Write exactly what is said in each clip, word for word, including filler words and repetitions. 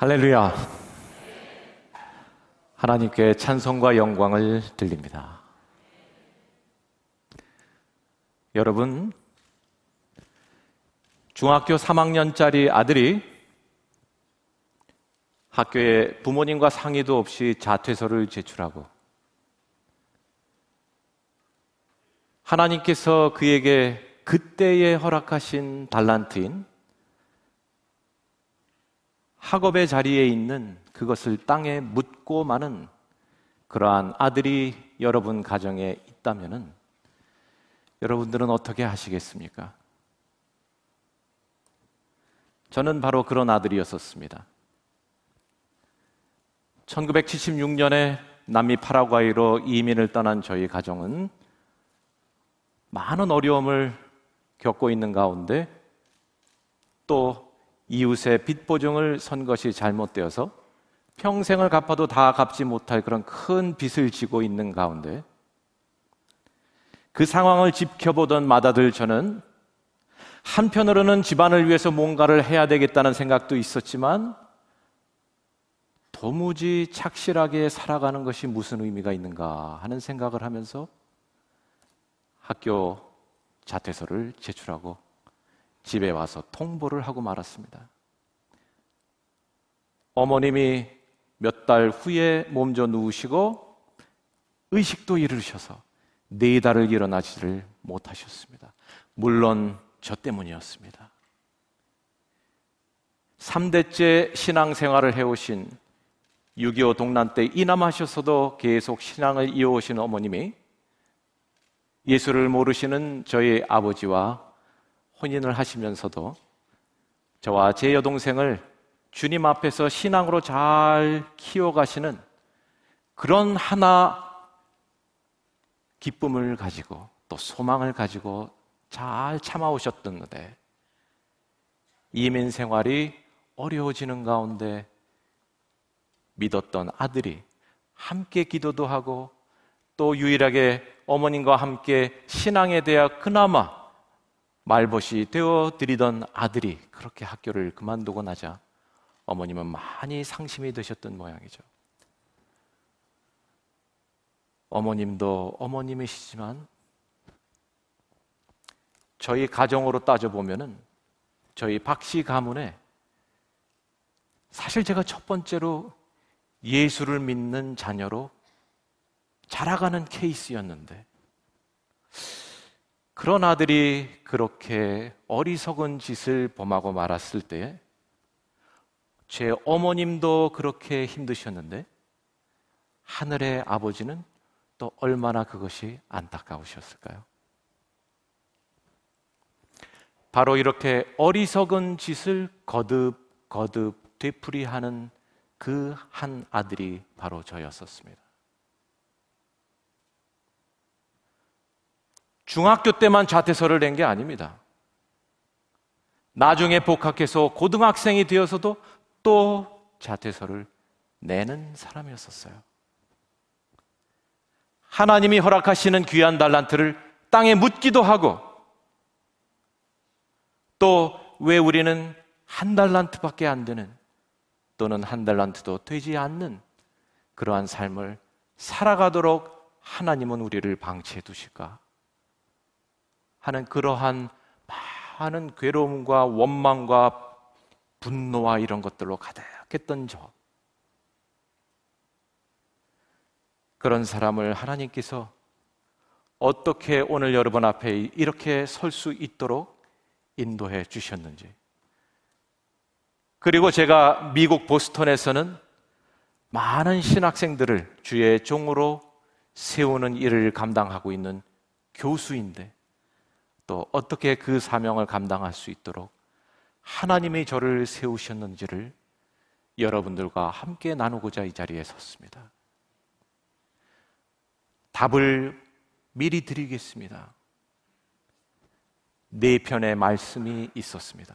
할렐루야. 하나님께 찬송과 영광을 드립니다. 여러분, 중학교 삼 학년짜리 아들이 학교에 부모님과 상의도 없이 자퇴서를 제출하고 하나님께서 그에게 그때에 허락하신 달란트인 학업의 자리에 있는 그것을 땅에 묻고 마는 그러한 아들이 여러분 가정에 있다면은 여러분들은 어떻게 하시겠습니까? 저는 바로 그런 아들이었었습니다. 천구백칠십육 년에 남미 파라과이로 이민을 떠난 저희 가정은 많은 어려움을 겪고 있는 가운데 또 이웃의 빚 보증을 선 것이 잘못되어서 평생을 갚아도 다 갚지 못할 그런 큰 빚을 지고 있는 가운데 그 상황을 지켜보던 맏아들 저는 한편으로는 집안을 위해서 뭔가를 해야 되겠다는 생각도 있었지만 도무지 착실하게 살아가는 것이 무슨 의미가 있는가 하는 생각을 하면서 학교 자퇴서를 제출하고 집에 와서 통보를 하고 말았습니다. 어머님이 몇 달 후에 몸져 누우시고 의식도 잃으셔서 네 달을 일어나지를 못하셨습니다. 물론 저 때문이었습니다. 삼 대째 신앙생활을 해오신 육이오 동란 때 이남하셔서도 계속 신앙을 이어오신 어머님이 예수를 모르시는 저희 아버지와 혼인을 하시면서도 저와 제 여동생을 주님 앞에서 신앙으로 잘 키워가시는 그런 하나 기쁨을 가지고 또 소망을 가지고 잘 참아오셨던데 이민 생활이 어려워지는 가운데 믿었던 아들이 함께 기도도 하고 또 유일하게 어머님과 함께 신앙에 대해 그나마 말벗이 되어드리던 아들이 그렇게 학교를 그만두고 나자 어머님은 많이 상심이 되셨던 모양이죠. 어머님도 어머님이시지만 저희 가정으로 따져보면은 저희 박씨 가문에 사실 제가 첫 번째로 예수를 믿는 자녀로 자라가는 케이스였는데 그런 아들이 그렇게 어리석은 짓을 범하고 말았을 때 제 어머님도 그렇게 힘드셨는데 하늘의 아버지는 또 얼마나 그것이 안타까우셨을까요? 바로 이렇게 어리석은 짓을 거듭 거듭 되풀이하는 그 한 아들이 바로 저였었습니다. 중학교 때만 자퇴서를 낸 게 아닙니다. 나중에 복학해서 고등학생이 되어서도 또 자퇴서를 내는 사람이었었어요. 하나님이 허락하시는 귀한 달란트를 땅에 묻기도 하고 또 왜 우리는 한 달란트밖에 안 되는 또는 한 달란트도 되지 않는 그러한 삶을 살아가도록 하나님은 우리를 방치해 두실까 하는 그러한 많은 괴로움과 원망과 분노와 이런 것들로 가득했던 저 그런 사람을 하나님께서 어떻게 오늘 여러분 앞에 이렇게 설 수 있도록 인도해 주셨는지 그리고 제가 미국 보스턴에서는 많은 신학생들을 주의 종으로 세우는 일을 감당하고 있는 교수인데 또 어떻게 그 사명을 감당할 수 있도록 하나님이 저를 세우셨는지를 여러분들과 함께 나누고자 이 자리에 섰습니다. 답을 미리 드리겠습니다. 네 편의 말씀이 있었습니다.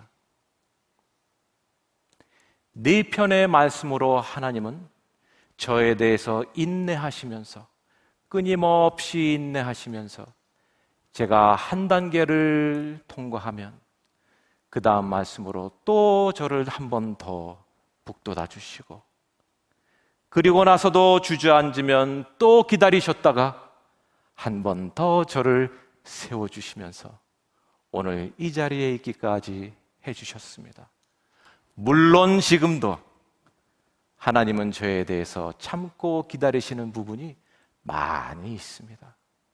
네 편의 말씀으로 하나님은 저에 대해서 인내하시면서 끊임없이 인내하시면서 제가 한 단계를 통과하면 그 다음 말씀으로 또 저를 한 번 더 북돋아 주시고, 그리고 나서도 주저앉으면 또 기다리셨다가 한 번 더 저를 세워주시면서 오늘 이 자리에 있기까지 해주셨습니다. 물론 지금도 하나님은 저에 대해서 참고 기다리시는 부분이 많이 있습니다.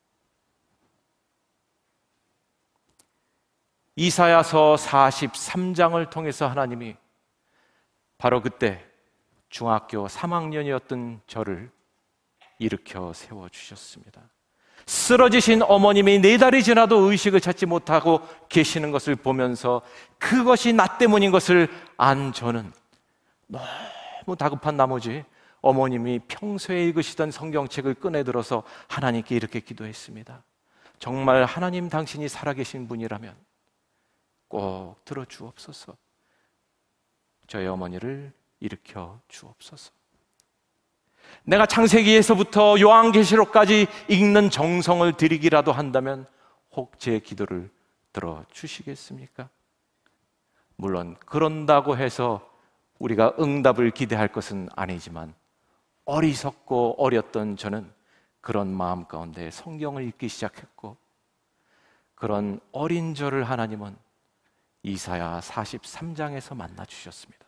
이사야서 사십삼 장을 통해서 하나님이 바로 그때 중학교 삼 학년이었던 저를 일으켜 세워주셨습니다. 쓰러지신 어머님이 네 달이 지나도 의식을 찾지 못하고 계시는 것을 보면서 그것이 나 때문인 것을 안 저는 너무 다급한 나머지 어머님이 평소에 읽으시던 성경책을 꺼내들어서 하나님께 이렇게 기도했습니다. 정말 하나님 당신이 살아계신 분이라면 꼭 들어주옵소서. 저희 어머니를 일으켜 주옵소서. 내가 창세기에서부터 요한계시록까지 읽는 정성을 들이기라도 한다면 혹 제 기도를 들어주시겠습니까? 물론 그런다고 해서 우리가 응답을 기대할 것은 아니지만 어리석고 어렸던 저는 그런 마음 가운데 성경을 읽기 시작했고, 그런 어린 저를 하나님은 이사야 사십삼 장에서 만나 주셨습니다.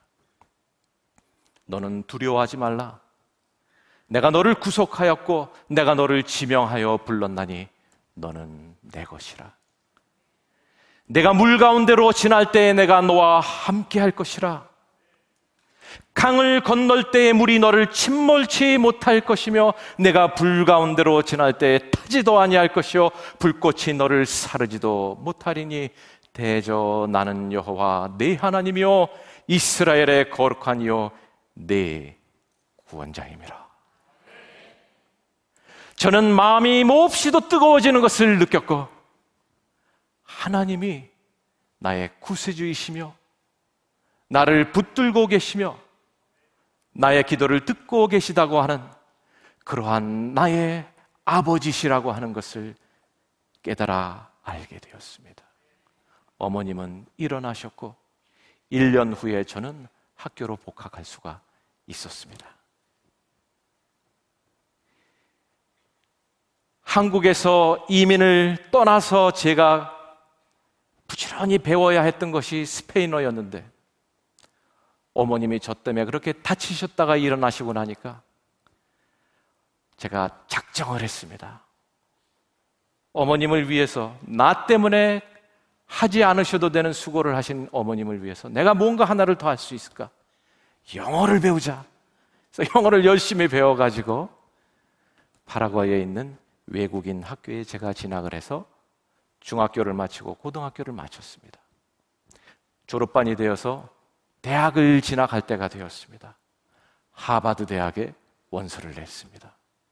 너는 두려워하지 말라. 내가 너를 구속하였고 내가 너를 지명하여 불렀나니 너는 내 것이라. 내가 물 가운데로 지날 때에 내가 너와 함께 할 것이라. 강을 건널 때에 물이 너를 침몰치 못할 것이며 내가 불 가운데로 지날 때에 타지도 아니할 것이요 불꽃이 너를 사르지도 못하리니 대저 나는 여호와 네 하나님이요 이스라엘의 거룩한 이요 네 구원자임이라. 저는 마음이 몹시도 뜨거워지는 것을 느꼈고, 하나님이 나의 구세주이시며 나를 붙들고 계시며 나의 기도를 듣고 계시다고 하는 그러한 나의 아버지시라고 하는 것을 깨달아 알게 되었습니다. 어머님은 일어나셨고 일 년 후에 저는 학교로 복학할 수가 있었습니다. 한국에서 이민을 떠나서 제가 부지런히 배워야 했던 것이 스페인어였는데 어머님이 저 때문에 그렇게 다치셨다가 일어나시고 나니까 제가 작정을 했습니다. 어머님을 위해서, 나 때문에 하지 않으셔도 되는 수고를 하신 어머님을 위해서 내가 뭔가 하나를 더 할 수 있을까? 영어를 배우자. 그래서 영어를 열심히 배워가지고 파라과이에 있는 외국인 학교에 제가 진학을 해서 중학교를 마치고 고등학교를 마쳤습니다. 졸업반이 되어서 대학을 진학할 때가 되었습니다. 하버드 대학에 원서를 냈습니다.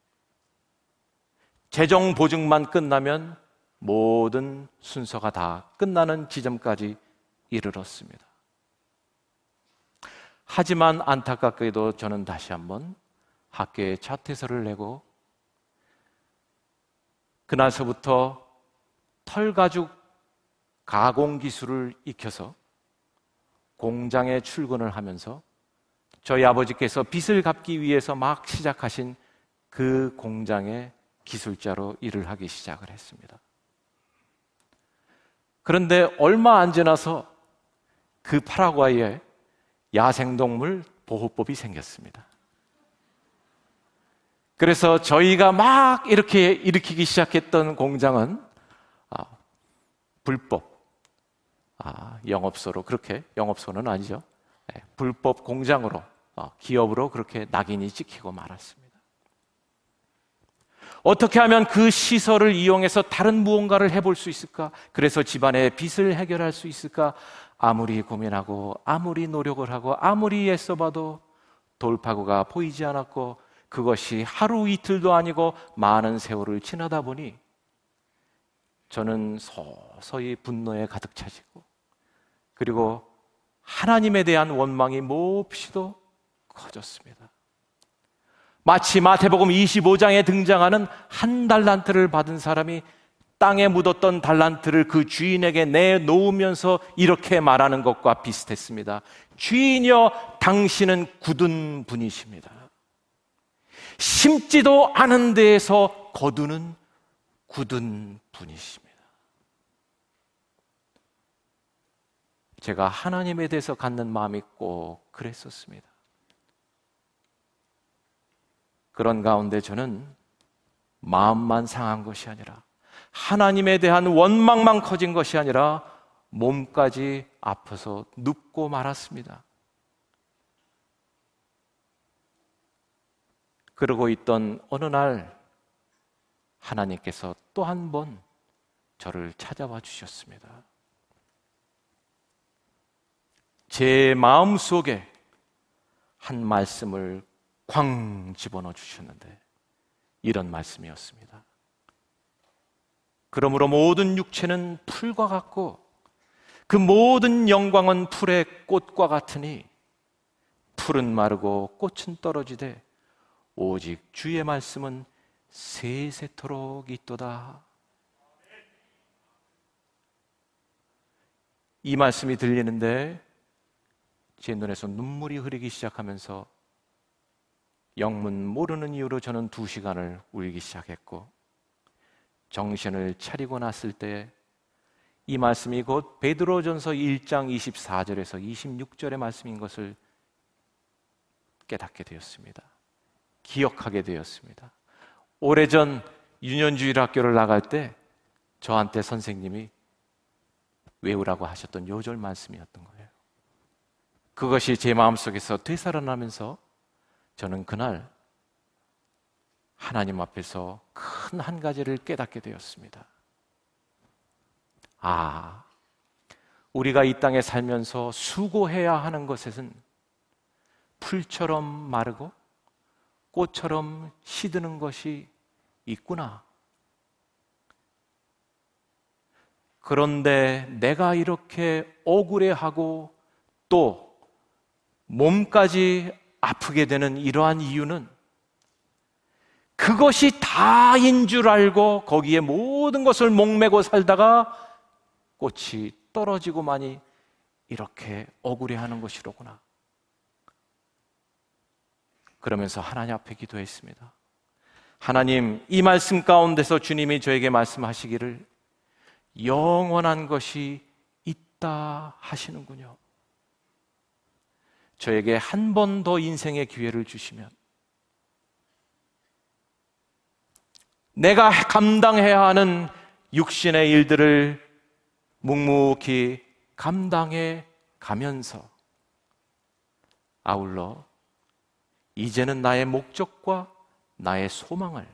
재정 보증만 끝나면 모든 순서가 다 끝나는 지점까지 이르렀습니다. 하지만 안타깝게도 저는 다시 한번 학교에 자퇴서를 내고 그날서부터 털가죽 가공 기술을 익혀서 공장에 출근을 하면서 저희 아버지께서 빚을 갚기 위해서 막 시작하신 그 공장의 기술자로 일을 하기 시작을 했습니다. 그런데 얼마 안 지나서 그 파라과이에 야생동물 보호법이 생겼습니다. 그래서 저희가 막 이렇게 일으키기 시작했던 공장은 아, 불법 아, 영업소로, 그렇게 영업소는 아니죠. 네, 불법 공장으로, 어, 기업으로 그렇게 낙인이 찍히고 말았습니다. 어떻게 하면 그 시설을 이용해서 다른 무언가를 해볼 수 있을까? 그래서 집안의 빚을 해결할 수 있을까? 아무리 고민하고 아무리 노력을 하고 아무리 애써봐도 돌파구가 보이지 않았고, 그것이 하루 이틀도 아니고 많은 세월을 지나다 보니 저는 서서히 분노에 가득 차지고, 그리고 하나님에 대한 원망이 몹시도 커졌습니다. 마치 마태복음 이십오 장에 등장하는 한 달란트를 받은 사람이 땅에 묻었던 달란트를 그 주인에게 내놓으면서 이렇게 말하는 것과 비슷했습니다. 주인이여, 당신은 굳은 분이십니다. 심지도 않은 데에서 거두는 굳은 분이십니다. 제가 하나님에 대해서 갖는 마음이 꼭 그랬었습니다. 그런 가운데 저는 마음만 상한 것이 아니라, 하나님에 대한 원망만 커진 것이 아니라 몸까지 아파서 눕고 말았습니다. 그러고 있던 어느 날 하나님께서 또 한 번 저를 찾아와 주셨습니다. 제 마음속에 한 말씀을 쾅 집어넣어 주셨는데 이런 말씀이었습니다. 그러므로 모든 육체는 풀과 같고 그 모든 영광은 풀의 꽃과 같으니 풀은 마르고 꽃은 떨어지되 오직 주의 말씀은 세세토록 있도다. 이 말씀이 들리는데 제 눈에서 눈물이 흐르기 시작하면서 영문 모르는 이유로 저는 두 시간을 울기 시작했고, 정신을 차리고 났을 때 이 말씀이 곧 베드로전서 일 장 이십사 절에서 이십육 절의 말씀인 것을 깨닫게 되었습니다. 기억하게 되었습니다. 오래전 유년주일 학교를 나갈 때 저한테 선생님이 외우라고 하셨던 요절 말씀이었던 거예요. 그것이 제 마음속에서 되살아나면서 저는 그날 하나님 앞에서 큰 한 가지를 깨닫게 되었습니다. 아, 우리가 이 땅에 살면서 수고해야 하는 것에는 풀처럼 마르고 꽃처럼 시드는 것이 있구나. 그런데 내가 이렇게 억울해하고 또 몸까지 아프게 되는 이러한 이유는 그것이 다인 줄 알고 거기에 모든 것을 목매고 살다가 꽃이 떨어지고만이 이렇게 억울해하는 것이로구나. 그러면서 하나님 앞에 기도했습니다. 하나님, 이 말씀 가운데서 주님이 저에게 말씀하시기를 영원한 것이 있다 하시는군요. 저에게 한 번 더 인생의 기회를 주시면 내가 감당해야 하는 육신의 일들을 묵묵히 감당해 가면서 아울러 이제는 나의 목적과 나의 소망을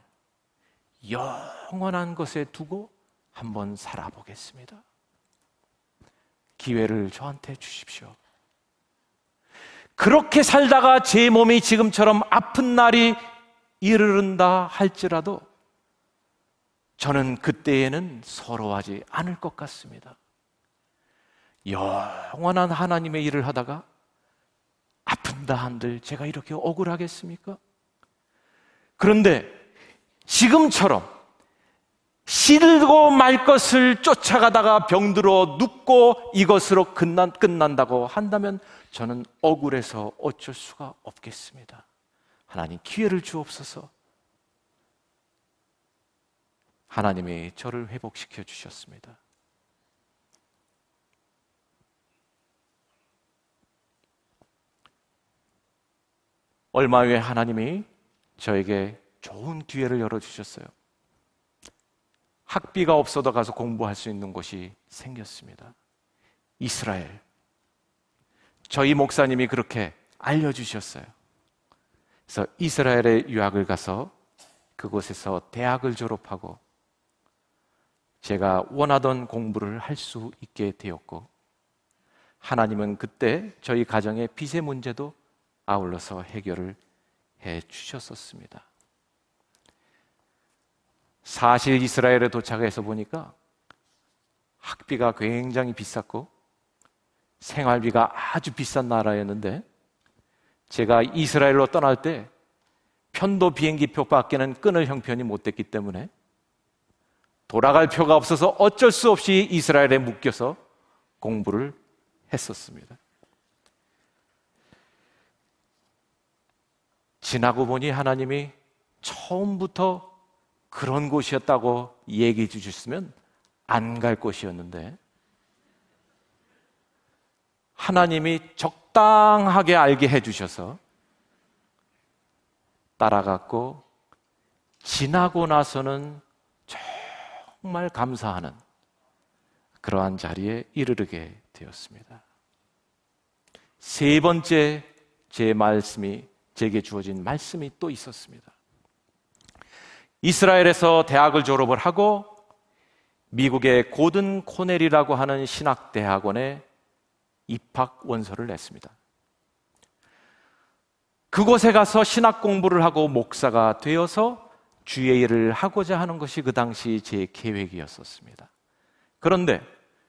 영원한 것에 두고 한번 살아보겠습니다. 기회를 저한테 주십시오. 그렇게 살다가 제 몸이 지금처럼 아픈 날이 이르른다 할지라도 저는 그때에는 서러워하지 않을 것 같습니다. 영원한 하나님의 일을 하다가 아픈다 한들 제가 이렇게 억울하겠습니까? 그런데 지금처럼 시들고 말 것을 쫓아가다가 병들어 눕고 이것으로 끝난, 끝난다고 한다면 저는 억울해서 어쩔 수가 없겠습니다. 하나님, 기회를 주옵소서. 하나님이 저를 회복시켜 주셨습니다. 얼마 후에 하나님이 저에게 좋은 기회를 열어주셨어요. 학비가 없어도 가서 공부할 수 있는 곳이 생겼습니다. 이스라엘. 저희 목사님이 그렇게 알려주셨어요. 그래서 이스라엘에 유학을 가서 그곳에서 대학을 졸업하고 제가 원하던 공부를 할 수 있게 되었고, 하나님은 그때 저희 가정의 빚의 문제도 아울러서 해결을 해 주셨었습니다. 사실 이스라엘에 도착해서 보니까 학비가 굉장히 비쌌고 생활비가 아주 비싼 나라였는데, 제가 이스라엘로 떠날 때 편도 비행기표 밖에는 끊을 형편이 못 됐기 때문에 돌아갈 표가 없어서 어쩔 수 없이 이스라엘에 묶여서 공부를 했었습니다. 지나고 보니 하나님이 처음부터 그런 곳이었다고 얘기해 주셨으면 안 갈 곳이었는데, 하나님이 적당하게 알게 해주셔서 따라갔고, 지나고 나서는 정말 감사하는 그러한 자리에 이르게 되었습니다. 세 번째 제 말씀이, 제게 주어진 말씀이 또 있었습니다. 이스라엘에서 대학을 졸업을 하고 미국의 고든 코넬이라고 하는 신학대학원에 입학 원서를 냈습니다. 그곳에 가서 신학 공부를 하고 목사가 되어서 주의 일을 하고자 하는 것이 그 당시 제 계획이었었습니다. 그런데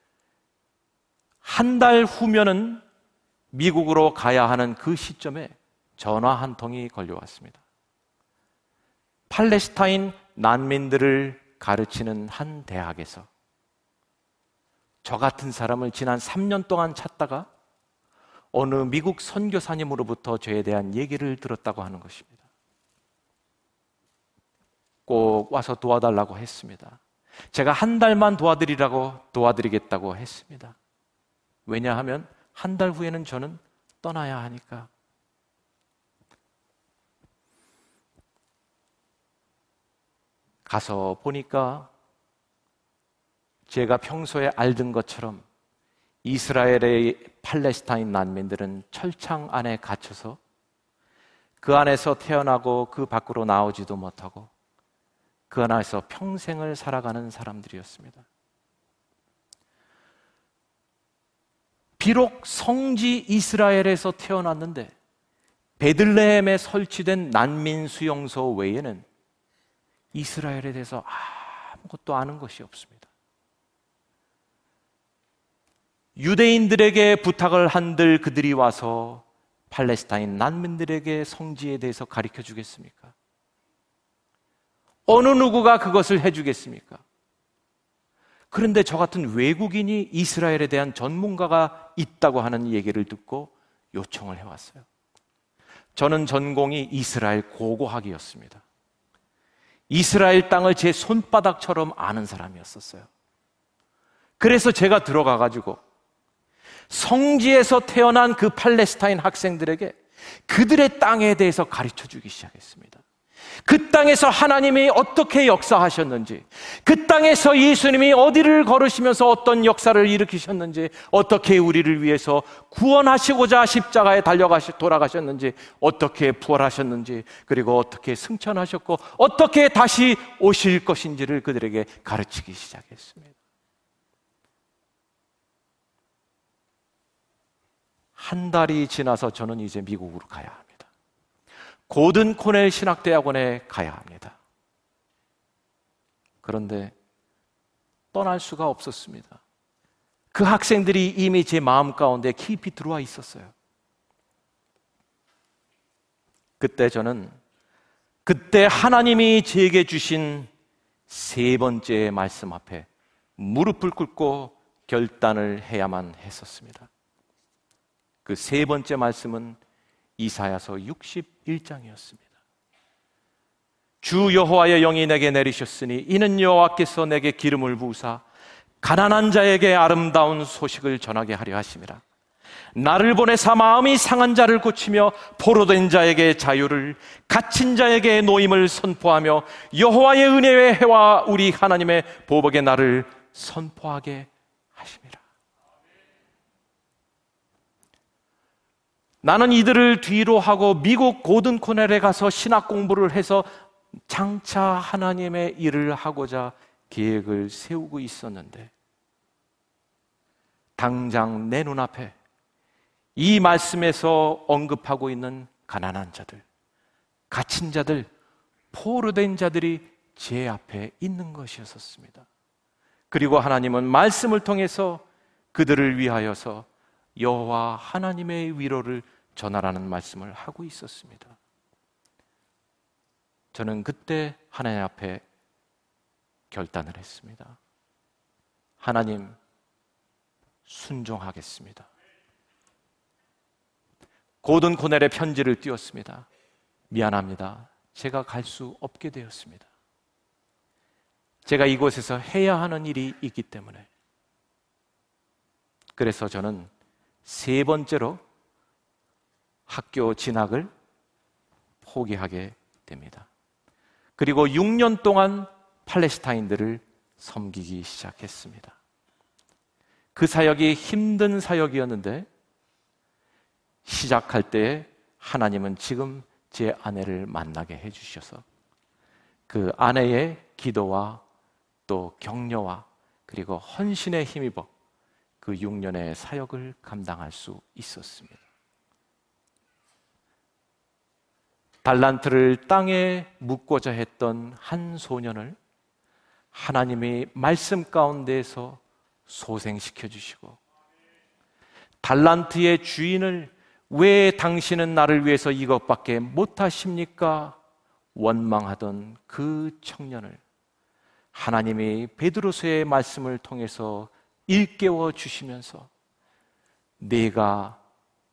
한 달 후면은 미국으로 가야 하는 그 시점에 전화 한 통이 걸려왔습니다. 팔레스타인 난민들을 가르치는 한 대학에서 저 같은 사람을 지난 삼 년 동안 찾다가 어느 미국 선교사님으로부터 저에 대한 얘기를 들었다고 하는 것입니다. 꼭 와서 도와달라고 했습니다. 제가 한 달만 도와드리라고 도와드리겠다고 했습니다. 왜냐하면 한 달 후에는 저는 떠나야 하니까. 가서 보니까 제가 평소에 알던 것처럼 이스라엘의 팔레스타인 난민들은 철창 안에 갇혀서 그 안에서 태어나고 그 밖으로 나오지도 못하고 그 안에서 평생을 살아가는 사람들이었습니다. 비록 성지 이스라엘에서 태어났는데 베들레헴에 설치된 난민 수용소 외에는 이스라엘에 대해서 아무것도 아는 것이 없습니다. 유대인들에게 부탁을 한들 그들이 와서 팔레스타인 난민들에게 성지에 대해서 가르쳐 주겠습니까? 어느 누구가 그것을 해주겠습니까? 그런데 저 같은 외국인이 이스라엘에 대한 전문가가 있다고 하는 얘기를 듣고 요청을 해왔어요. 저는 전공이 이스라엘 고고학이었습니다. 이스라엘 땅을 제 손바닥처럼 아는 사람이었었어요. 그래서 제가 들어가 가지고 성지에서 태어난 그 팔레스타인 학생들에게 그들의 땅에 대해서 가르쳐 주기 시작했습니다. 그 땅에서 하나님이 어떻게 역사하셨는지, 그 땅에서 예수님이 어디를 걸으시면서 어떤 역사를 일으키셨는지, 어떻게 우리를 위해서 구원하시고자 십자가에 달려가시 돌아가셨는지, 어떻게 부활하셨는지, 그리고 어떻게 승천하셨고 어떻게 다시 오실 것인지를 그들에게 가르치기 시작했습니다. 한 달이 지나서 저는 이제 미국으로 가야 합니다. 고든 코넬 신학대학원에 가야 합니다. 그런데 떠날 수가 없었습니다. 그 학생들이 이미 제 마음 가운데 깊이 들어와 있었어요. 그때 저는 그때 하나님이 제게 주신 세 번째 말씀 앞에 무릎을 꿇고 결단을 해야만 했었습니다. 그 세 번째 말씀은 이사야서 육십일 장이었습니다. 주 여호와의 영이 내게 내리셨으니 이는 여호와께서 내게 기름을 부으사 가난한 자에게 아름다운 소식을 전하게 하려 하심이라. 나를 보내사 마음이 상한 자를 고치며 포로된 자에게 자유를, 갇힌 자에게 노임을 선포하며 여호와의 은혜의 해와 우리 하나님의 보복의 날을 선포하게 하심이라. 나는 이들을 뒤로 하고 미국 고든 코넬에 가서 신학 공부를 해서 장차 하나님의 일을 하고자 계획을 세우고 있었는데, 당장 내 눈앞에 이 말씀에서 언급하고 있는 가난한 자들, 갇힌 자들, 포로된 자들이 제 앞에 있는 것이었습니다. 그리고 하나님은 말씀을 통해서 그들을 위하여서 여호와 하나님의 위로를 전하라는 말씀을 하고 있었습니다. 저는 그때 하나님 앞에 결단을 했습니다. 하나님, 순종하겠습니다. 고든 코넬의 편지를 띄웠습니다. 미안합니다. 제가 갈 수 없게 되었습니다. 제가 이곳에서 해야 하는 일이 있기 때문에. 그래서 저는 세 번째로 학교 진학을 포기하게 됩니다. 그리고 육 년 동안 팔레스타인들을 섬기기 시작했습니다. 그 사역이 힘든 사역이었는데 시작할 때 하나님은 지금 제 아내를 만나게 해주셔서 그 아내의 기도와 또 격려와 그리고 헌신에 힘입어 그 육 년의 사역을 감당할 수 있었습니다. 달란트를 땅에 묻고자 했던 한 소년을 하나님이 말씀 가운데에서 소생시켜 주시고, 달란트의 주인을 왜 당신은 나를 위해서 이것밖에 못하십니까? 원망하던 그 청년을 하나님이 베드로서의 말씀을 통해서 일깨워 주시면서 내가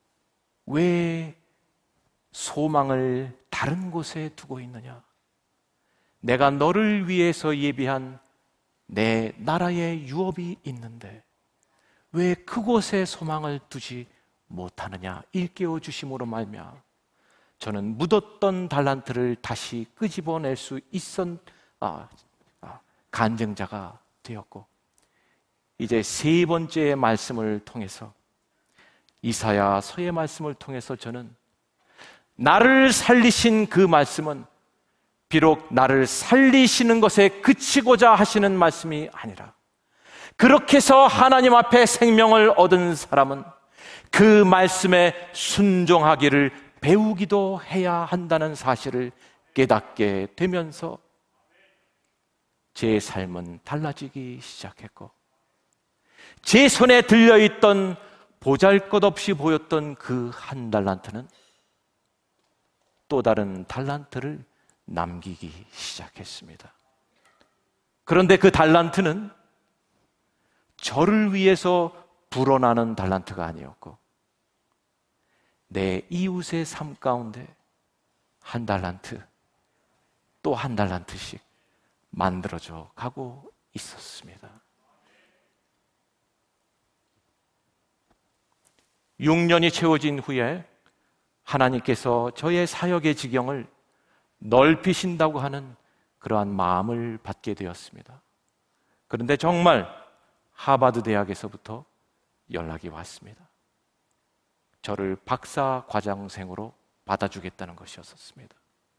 왜 소망을 다른 곳에 두고 있느냐? 내가 너를 위해서 예비한 내 나라의 유업이 있는데 왜 그곳에 소망을 두지 못하느냐? 일깨워 주심으로 말미암아 저는 묻었던 달란트를 다시 끄집어낼 수 있었 아, 아, 간증자가 되었고, 이제 세 번째의 말씀을 통해서 이사야서의 말씀을 통해서 저는 나를 살리신 그 말씀은 비록 나를 살리시는 것에 그치고자 하시는 말씀이 아니라, 그렇게 해서 하나님 앞에 생명을 얻은 사람은 그 말씀에 순종하기를 배우기도 해야 한다는 사실을 깨닫게 되면서 제 삶은 달라지기 시작했고, 제 손에 들려있던 보잘것없이 보였던 그 한 달란트는 또 다른 달란트를 남기기 시작했습니다. 그런데 그 달란트는 저를 위해서 불어나는 달란트가 아니었고 내 이웃의 삶 가운데 한 달란트 또 한 달란트씩 만들어져 가고 있었습니다. 육 년이 채워진 후에 하나님께서 저의 사역의 지경을 넓히신다고 하는 그러한 마음을 받게 되었습니다. 그런데 정말 하버드 대학에서부터 연락이 왔습니다. 저를 박사 과정생으로 받아주겠다는 것이었습니다.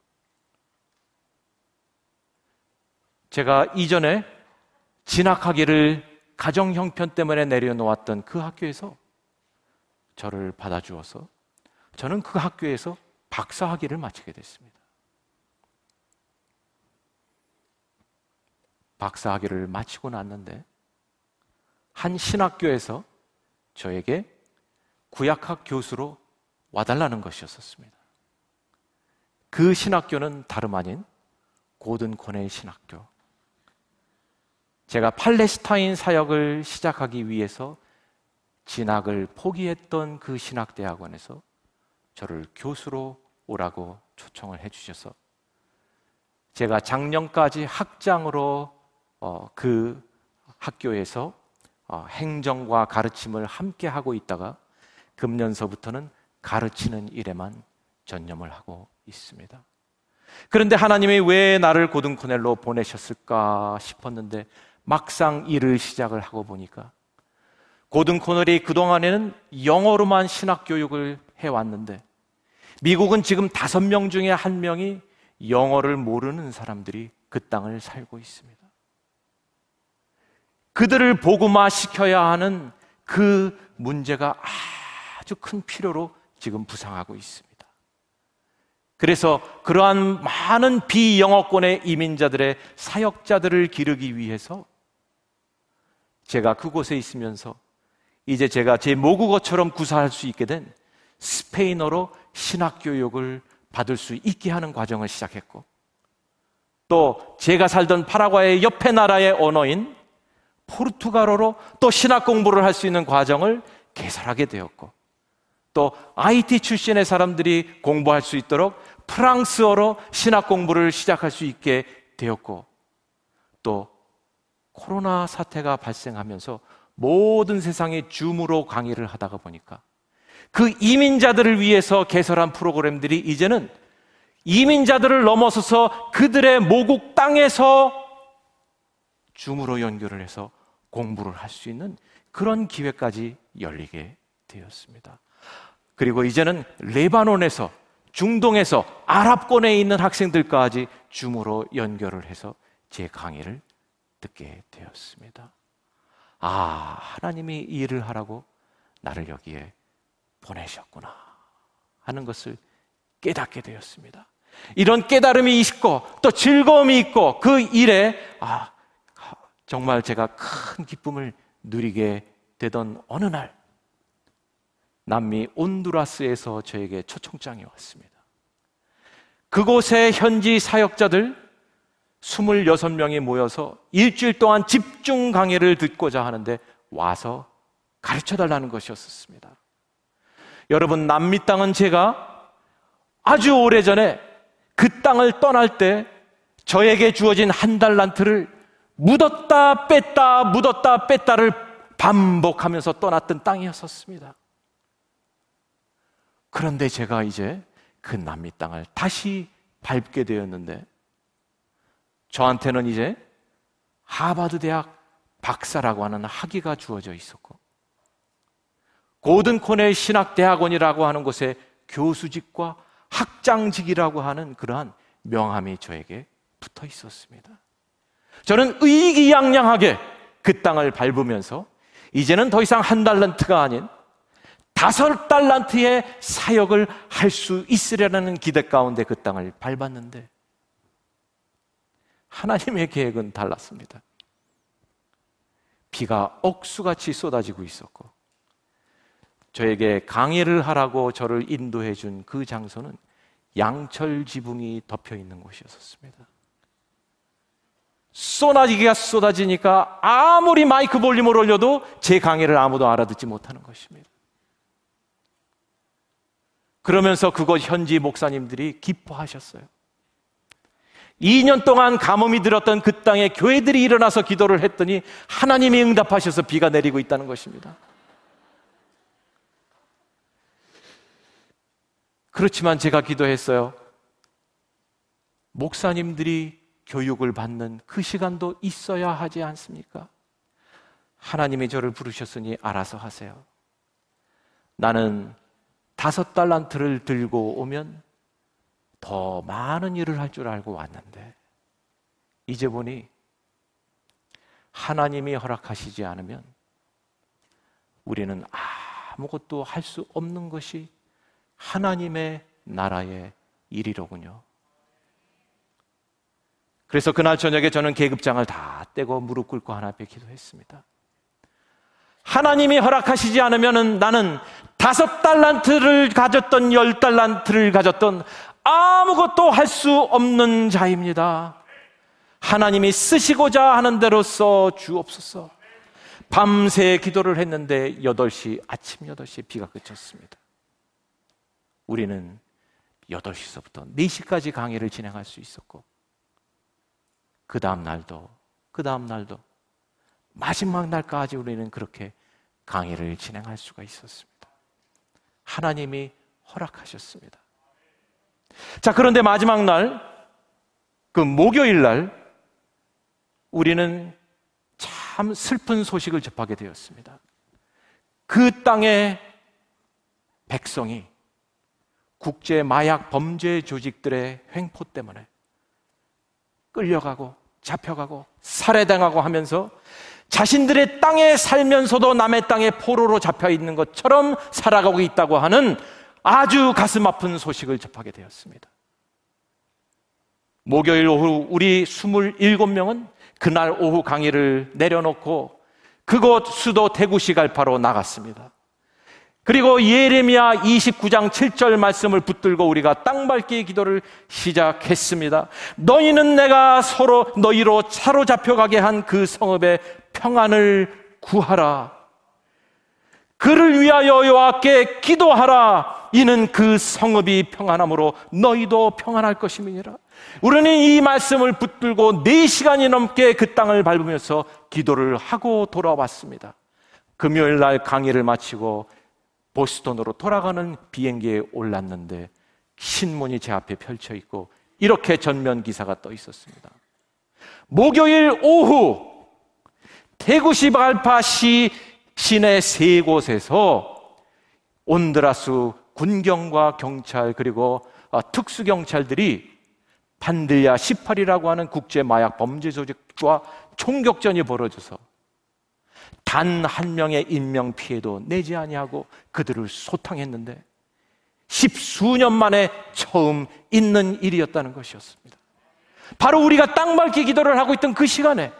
제가 이전에 진학하기를 가정 형편 때문에 내려놓았던 그 학교에서 저를 받아주어서 저는 그 학교에서 박사학위를 마치게 됐습니다. 박사학위를 마치고 났는데 한 신학교에서 저에게 구약학 교수로 와달라는 것이었습니다. 그 신학교는 다름 아닌 고든 코넬 신학교. 제가 팔레스타인 사역을 시작하기 위해서 진학을 포기했던 그 신학대학원에서 저를 교수로 오라고 초청을 해주셔서 제가 작년까지 학장으로 어, 그 학교에서 어, 행정과 가르침을 함께 하고 있다가 금년서부터는 가르치는 일에만 전념을 하고 있습니다. 그런데 하나님이 왜 나를 고든 코넬로 보내셨을까 싶었는데 막상 일을 시작을 하고 보니까 고든 코넬이 그동안에는 영어로만 신학교육을 해왔는데 미국은 지금 다섯 명 중에 한 명이 영어를 모르는 사람들이 그 땅을 살고 있습니다. 그들을 복음화 시켜야 하는 그 문제가 아주 큰 필요로 지금 부상하고 있습니다. 그래서 그러한 많은 비영어권의 이민자들의 사역자들을 기르기 위해서 제가 그곳에 있으면서 이제 제가 제 모국어처럼 구사할 수 있게 된 스페인어로 신학교육을 받을 수 있게 하는 과정을 시작했고, 또 제가 살던 파라과이 옆에 나라의 언어인 포르투갈어로 또 신학 공부를 할 수 있는 과정을 개설하게 되었고, 또 아이티 출신의 사람들이 공부할 수 있도록 프랑스어로 신학 공부를 시작할 수 있게 되었고, 또 코로나 사태가 발생하면서 모든 세상이 줌으로 강의를 하다가 보니까 그 이민자들을 위해서 개설한 프로그램들이 이제는 이민자들을 넘어서서 그들의 모국 땅에서 줌으로 연결을 해서 공부를 할 수 있는 그런 기회까지 열리게 되었습니다. 그리고 이제는 레바논에서, 중동에서, 아랍권에 있는 학생들까지 줌으로 연결을 해서 제 강의를 듣게 되었습니다. 아, 하나님이 이 일을 하라고 나를 여기에 보내셨구나 하는 것을 깨닫게 되었습니다. 이런 깨달음이 있고 또 즐거움이 있고 그 일에 아, 정말 제가 큰 기쁨을 누리게 되던 어느 날, 남미 온두라스에서 저에게 초청장이 왔습니다. 그곳의 현지 사역자들 스물여섯 명이 모여서 일주일 동안 집중 강의를 듣고자 하는데 와서 가르쳐달라는 것이었습니다. 여러분, 남미 땅은 제가 아주 오래전에 그 땅을 떠날 때 저에게 주어진 한 달란트를 묻었다 뺐다 묻었다 뺐다를 반복하면서 떠났던 땅이었었습니다. 그런데 제가 이제 그 남미 땅을 다시 밟게 되었는데, 저한테는 이제 하버드 대학 박사라고 하는 학위가 주어져 있었고, 고든 코넬 신학대학원이라고 하는 곳에 교수직과 학장직이라고 하는 그러한 명함이 저에게 붙어 있었습니다. 저는 의기양양하게 그 땅을 밟으면서 이제는 더 이상 한 달란트가 아닌 다섯 달란트의 사역을 할 수 있으려는 기대 가운데 그 땅을 밟았는데, 하나님의 계획은 달랐습니다. 비가 억수같이 쏟아지고 있었고, 저에게 강의를 하라고 저를 인도해 준 그 장소는 양철 지붕이 덮여 있는 곳이었습니다. 쏟아지기가 쏟아지니까 아무리 마이크 볼륨을 올려도 제 강의를 아무도 알아듣지 못하는 것입니다. 그러면서 그곳 현지 목사님들이 기뻐하셨어요. 이 년 동안 가뭄이 들었던 그 땅에 교회들이 일어나서 기도를 했더니 하나님이 응답하셔서 비가 내리고 있다는 것입니다. 그렇지만 제가 기도했어요. 목사님들이 교육을 받는 그 시간도 있어야 하지 않습니까? 하나님이 저를 부르셨으니 알아서 하세요. 나는 다섯 달란트를 들고 오면 더 많은 일을 할 줄 알고 왔는데, 이제 보니 하나님이 허락하시지 않으면 우리는 아무것도 할 수 없는 것이 하나님의 나라의 일이로군요. 그래서 그날 저녁에 저는 계급장을 다 떼고 무릎 꿇고 하나님 앞에 기도했습니다. 하나님이 허락하시지 않으면 나는 다섯 달란트를 가졌던 열 달란트를 가졌던 아무것도 할 수 없는 자입니다. 하나님이 쓰시고자 하는 대로 써 주옵소서. 밤새 기도를 했는데 여덟 시, 아침 여덟 시에 비가 그쳤습니다. 우리는 여덟 시서부터 네 시까지 강의를 진행할 수 있었고, 그 다음 날도 그 다음 날도 마지막 날까지 우리는 그렇게 강의를 진행할 수가 있었습니다. 하나님이 허락하셨습니다. 자, 그런데 마지막 날, 그 목요일 날 우리는 참 슬픈 소식을 접하게 되었습니다. 그 땅의 백성이 국제 마약 범죄 조직들의 횡포 때문에 끌려가고 잡혀가고 살해당하고 하면서 자신들의 땅에 살면서도 남의 땅에 포로로 잡혀 있는 것처럼 살아가고 있다고 하는 아주 가슴 아픈 소식을 접하게 되었습니다. 목요일 오후 우리 스물일곱 명은 그날 오후 강의를 내려놓고 그곳 수도 대구시 갈파로 나갔습니다. 그리고 예레미야 이십구 장 칠 절 말씀을 붙들고 우리가 땅밟기 기도를 시작했습니다. 너희는 내가 서로 너희로 사로잡혀가게 한 그 성읍의 평안을 구하라. 그를 위하여 여호와께 기도하라. 이는 그 성읍이 평안함으로 너희도 평안할 것임이니라. 우리는 이 말씀을 붙들고 네 시간이 넘게 그 땅을 밟으면서 기도를 하고 돌아왔습니다. 금요일 날 강의를 마치고 보스턴으로 돌아가는 비행기에 올랐는데 신문이 제 앞에 펼쳐 있고 이렇게 전면 기사가 떠 있었습니다. 목요일 오후 테구시 발파시 시내 세 곳에서 온드라스 군경과 경찰 그리고 특수경찰들이 판들야 십팔이라고 하는 국제 마약 범죄 조직과 총격전이 벌어져서 단 한 명의 인명 피해도 내지 아니하고 그들을 소탕했는데 십수년 만에 처음 있는 일이었다는 것이었습니다. 바로 우리가 땅밟기 기도를 하고 있던 그 시간에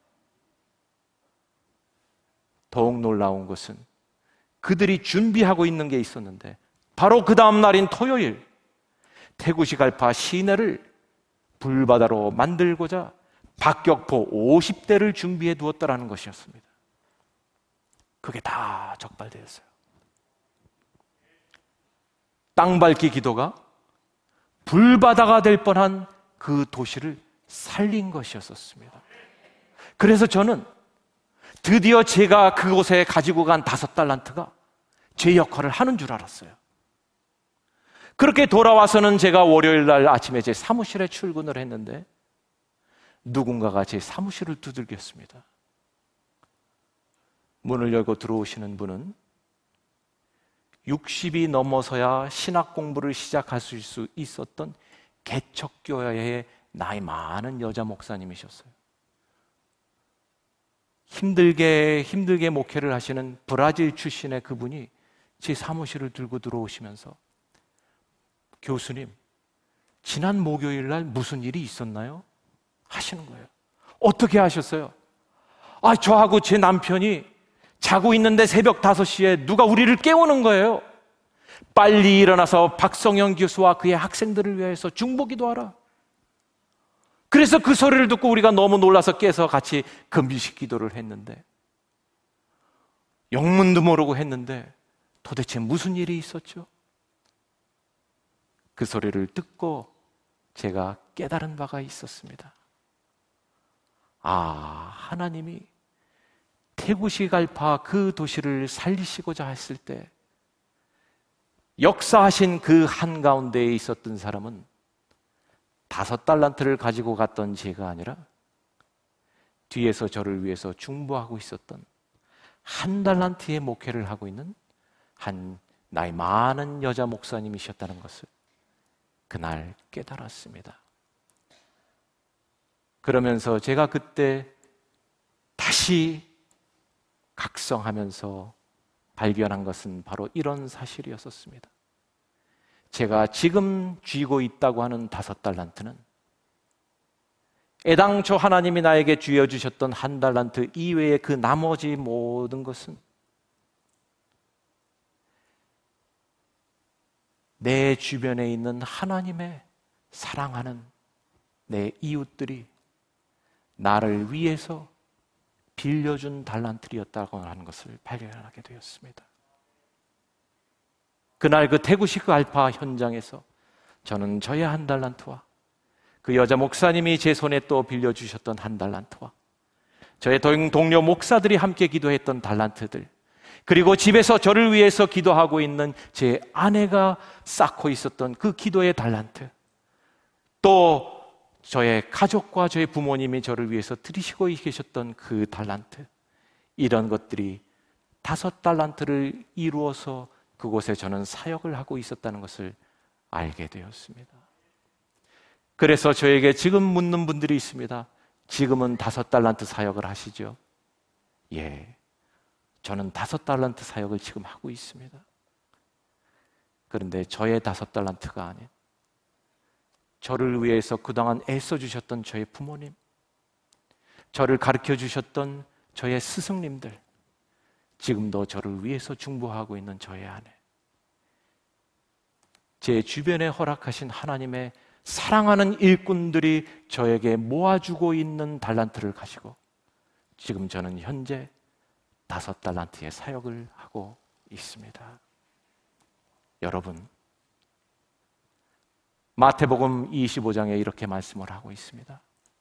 더욱 놀라운 것은 그들이 준비하고 있는 게 있었는데 바로 그 다음 날인 토요일 테구시 갈파 시내를 불바다로 만들고자 박격포 오십 대를 준비해 두었다라는 것이었습니다. 그게 다 적발되었어요. 땅밟기 기도가 불바다가 될 뻔한 그 도시를 살린 것이었습니다. 그래서 저는 드디어 제가 그곳에 가지고 간 다섯 달란트가 제 역할을 하는 줄 알았어요. 그렇게 돌아와서는 제가 월요일 날 아침에 제 사무실에 출근을 했는데 누군가가 제 사무실을 두들겼습니다. 문을 열고 들어오시는 분은 육십이 넘어서야 신학 공부를 시작할 수 있었던 개척교회의 나이 많은 여자 목사님이셨어요. 힘들게 힘들게 목회를 하시는 브라질 출신의 그분이 제 사무실을 들고 들어오시면서 교수님, 지난 목요일 날 무슨 일이 있었나요? 하시는 거예요. 어떻게 하셨어요? 아, 저하고 제 남편이 자고 있는데 새벽 다섯 시에 누가 우리를 깨우는 거예요. 빨리 일어나서 박성영 교수와 그의 학생들을 위해서 중보기도하라. 그래서 그 소리를 듣고 우리가 너무 놀라서 깨서 같이 금식 기도를 했는데 영문도 모르고 했는데 도대체 무슨 일이 있었죠? 그 소리를 듣고 제가 깨달은 바가 있었습니다. 아, 하나님이 테구시 갈파 그 도시를 살리시고자 했을 때 역사하신 그 한가운데에 있었던 사람은 다섯 달란트를 가지고 갔던 제가 아니라 뒤에서 저를 위해서 중보하고 있었던 한 달란트의 목회를 하고 있는 한 나이 많은 여자 목사님이셨다는 것을 그날 깨달았습니다. 그러면서 제가 그때 다시 각성하면서 발견한 것은 바로 이런 사실이었습니다. 제가 지금 쥐고 있다고 하는 다섯 달란트는 애당초 하나님이 나에게 쥐어주셨던 한 달란트 이외의 그 나머지 모든 것은 내 주변에 있는 하나님의 사랑하는 내 이웃들이 나를 위해서 빌려준 달란트였다고 하는 것을 발견하게 되었습니다. 그날 그 테구시 갈파 현장에서 저는 저의 한 달란트와 그 여자 목사님이 제 손에 또 빌려주셨던 한 달란트와 저의 동료 목사들이 함께 기도했던 달란트들, 그리고 집에서 저를 위해서 기도하고 있는 제 아내가 쌓고 있었던 그 기도의 달란트, 또 저의 가족과 저의 부모님이 저를 위해서 드리시고 계셨던 그 달란트, 이런 것들이 다섯 달란트를 이루어서 그곳에 저는 사역을 하고 있었다는 것을 알게 되었습니다. 그래서 저에게 지금 묻는 분들이 있습니다. 지금은 다섯 달란트 사역을 하시죠? 예, 저는 다섯 달란트 사역을 지금 하고 있습니다. 그런데 저의 다섯 달란트가 아닌 저를 위해서 그동안 애써주셨던 저의 부모님, 저를 가르쳐주셨던 저의 스승님들, 지금도 저를 위해서 중보하고 있는 저의 아내, 제 주변에 허락하신 하나님의 사랑하는 일꾼들이 저에게 모아주고 있는 달란트를 가지고 지금 저는 현재 다섯 달란트의 사역을 하고 있습니다. 여러분, 마태복음 이십오 장에 이렇게 말씀을 하고 있습니다.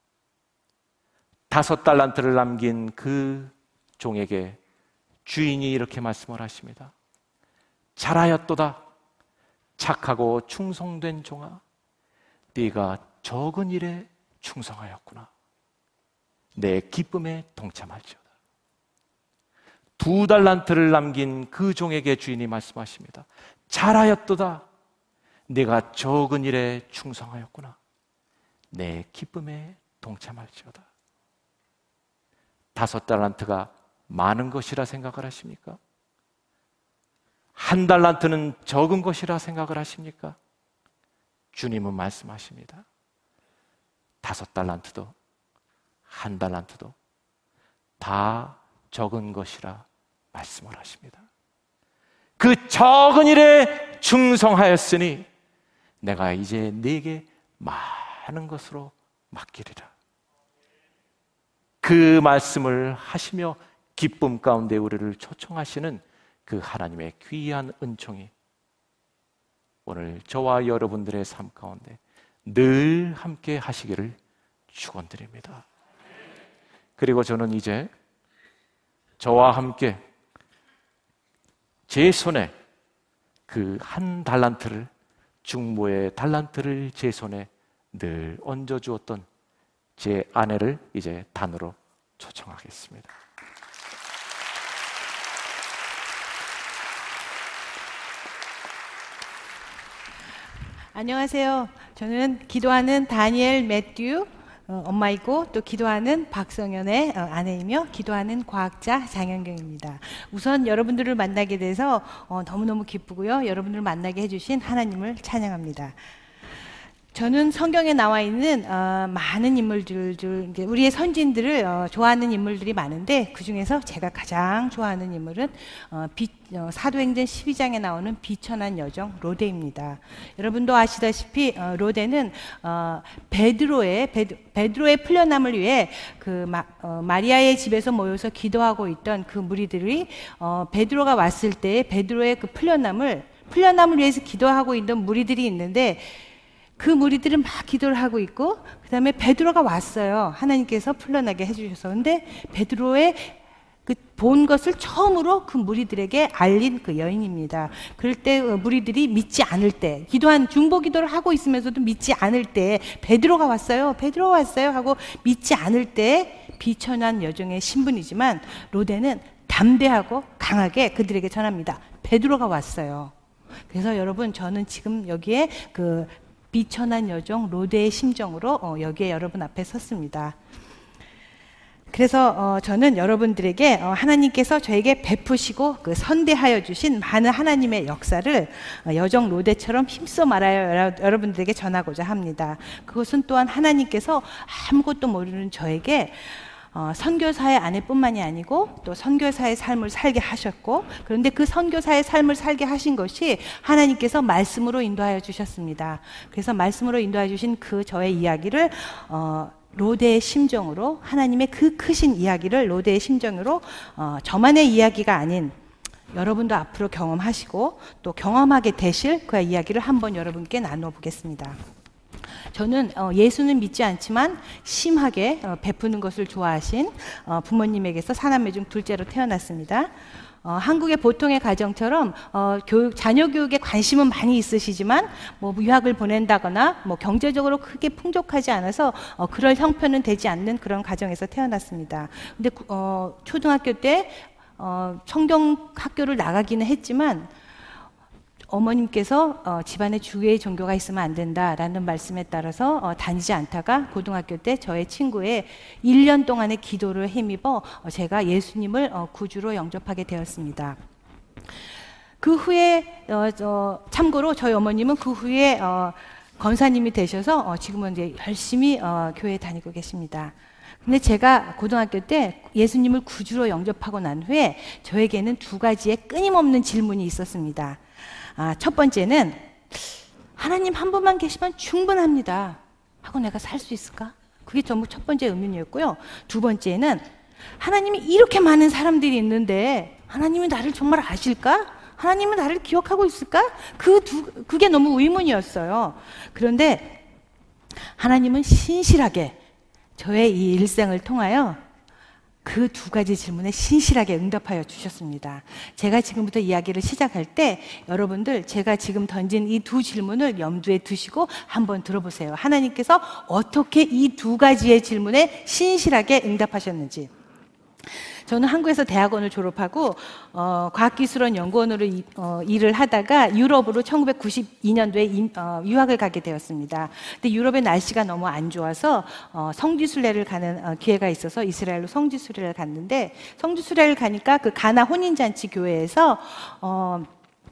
다섯 달란트를 남긴 그 종에게 주인이 이렇게 말씀을 하십니다. 잘하였도다 착하고 충성된 종아, 네가 적은 일에 충성하였구나. 내 기쁨에 동참할지어다. 두 달란트를 남긴 그 종에게 주인이 말씀하십니다. 잘하였도다 네가 적은 일에 충성하였구나. 내 기쁨에 동참할지어다. 다섯 달란트가 많은 것이라 생각을 하십니까? 한 달란트는 적은 것이라 생각을 하십니까? 주님은 말씀하십니다. 다섯 달란트도 한 달란트도 다 적은 것이라 말씀을 하십니다. 그 적은 일에 충성하였으니 내가 이제 네게 많은 것으로 맡기리라. 그 말씀을 하시며 기쁨 가운데 우리를 초청하시는 그 하나님의 귀한 은총이 오늘 저와 여러분들의 삶 가운데 늘 함께 하시기를 축원드립니다. 그리고 저는 이제 저와 함께 제 손에 그 한 달란트를, 중보의 달란트를 제 손에 늘 얹어주었던 제 아내를 이제 단으로 초청하겠습니다. 안녕하세요. 저는 기도하는 다니엘 매튜 어, 엄마이고 또 기도하는 박성현의 어, 아내이며 기도하는 과학자 장현경입니다. 우선 여러분들을 만나게 돼서 어, 너무너무 기쁘고요. 여러분들을 만나게 해주신 하나님을 찬양합니다. 저는 성경에 나와 있는 어, 많은 인물들, 이제 우리의 선진들을 어, 좋아하는 인물들이 많은데 그 중에서 제가 가장 좋아하는 인물은 어, 비, 어, 사도행전 십이 장에 나오는 비천한 여정 로데입니다. 여러분도 아시다시피 어, 로데는 어, 베드로의 베드, 베드로의 풀려남을 위해 그 마, 어, 마리아의 집에서 모여서 기도하고 있던 그 무리들이 어, 베드로가 왔을 때 베드로의 그 풀려남을 풀려남을 위해서 기도하고 있던 무리들이 있는데. 그 무리들은 막 기도를 하고 있고 그 다음에 베드로가 왔어요. 하나님께서 풀려나게 해주셔서. 근데 베드로의 그 본 것을 처음으로 그 무리들에게 알린 그 여인입니다. 그럴 때 무리들이 믿지 않을 때, 기도한 중보 기도를 하고 있으면서도 믿지 않을 때 베드로가 왔어요. 베드로가 왔어요 하고 믿지 않을 때 비천한 여정의 신분이지만 로데는 담대하고 강하게 그들에게 전합니다. 베드로가 왔어요. 그래서 여러분, 저는 지금 여기에 그 비천한 여정 로데의 심정으로 어, 여기에 여러분 앞에 섰습니다. 그래서 어, 저는 여러분들에게 어, 하나님께서 저에게 베푸시고 그 선대하여 주신 많은 하나님의 역사를 어, 여정 로데처럼 힘써 말하여 여러분들에게 전하고자 합니다. 그것은 또한 하나님께서 아무것도 모르는 저에게 어, 선교사의 아내뿐만이 아니고 또 선교사의 삶을 살게 하셨고, 그런데 그 선교사의 삶을 살게 하신 것이 하나님께서 말씀으로 인도하여 주셨습니다. 그래서 말씀으로 인도하여 주신 그 저의 이야기를 어, 로데의 심정으로, 하나님의 그 크신 이야기를 로데의 심정으로 어, 저만의 이야기가 아닌 여러분도 앞으로 경험하시고 또 경험하게 되실 그 이야기를 한번 여러분께 나눠 보겠습니다. 저는 예수는 믿지 않지만 심하게 베푸는 것을 좋아하신 부모님에게서 사남매 중 둘째로 태어났습니다. 어, 한국의 보통의 가정처럼 어, 교육, 자녀 교육에 관심은 많이 있으시지만 뭐 유학을 보낸다거나 뭐 경제적으로 크게 풍족하지 않아서 어, 그럴 형편은 되지 않는 그런 가정에서 태어났습니다. 근데 어, 초등학교 때 어, 성경 학교를 나가기는 했지만 어머님께서 어, 집안에 주의 종교가 있으면 안 된다라는 말씀에 따라서 어, 다니지 않다가 고등학교 때 저의 친구의 일 년 동안의 기도를 힘입어 어, 제가 예수님을 어, 구주로 영접하게 되었습니다. 그 후에 어, 어, 참고로 저희 어머님은 그 후에 어, 권사님이 되셔서 어, 지금은 이제 열심히 어, 교회에 다니고 계십니다. 근데 제가 고등학교 때 예수님을 구주로 영접하고 난 후에 저에게는 두 가지의 끊임없는 질문이 있었습니다. 아, 첫 번째는 하나님 한 분만 계시면 충분합니다 하고 내가 살 수 있을까? 그게 전부 첫 번째 의문이었고요. 두 번째는 하나님이 이렇게 많은 사람들이 있는데 하나님이 나를 정말 아실까? 하나님은 나를 기억하고 있을까? 그 두, 그게 너무 의문이었어요. 그런데 하나님은 신실하게 저의 이 일생을 통하여 그 두 가지 질문에 신실하게 응답하여 주셨습니다. 제가 지금부터 이야기를 시작할 때 여러분들 제가 지금 던진 이 두 질문을 염두에 두시고 한번 들어보세요. 하나님께서 어떻게 이 두 가지의 질문에 신실하게 응답하셨는지. 저는 한국에서 대학원을 졸업하고 어, 과학기술원 연구원으로 이, 어, 일을 하다가 유럽으로 천구백구십이 년도에 인, 어, 유학을 가게 되었습니다. 근데 유럽의 날씨가 너무 안 좋아서 어, 성지순례를 가는 어, 기회가 있어서 이스라엘로 성지순례를 갔는데 성지순례를 가니까 그 가나 혼인잔치 교회에서 어,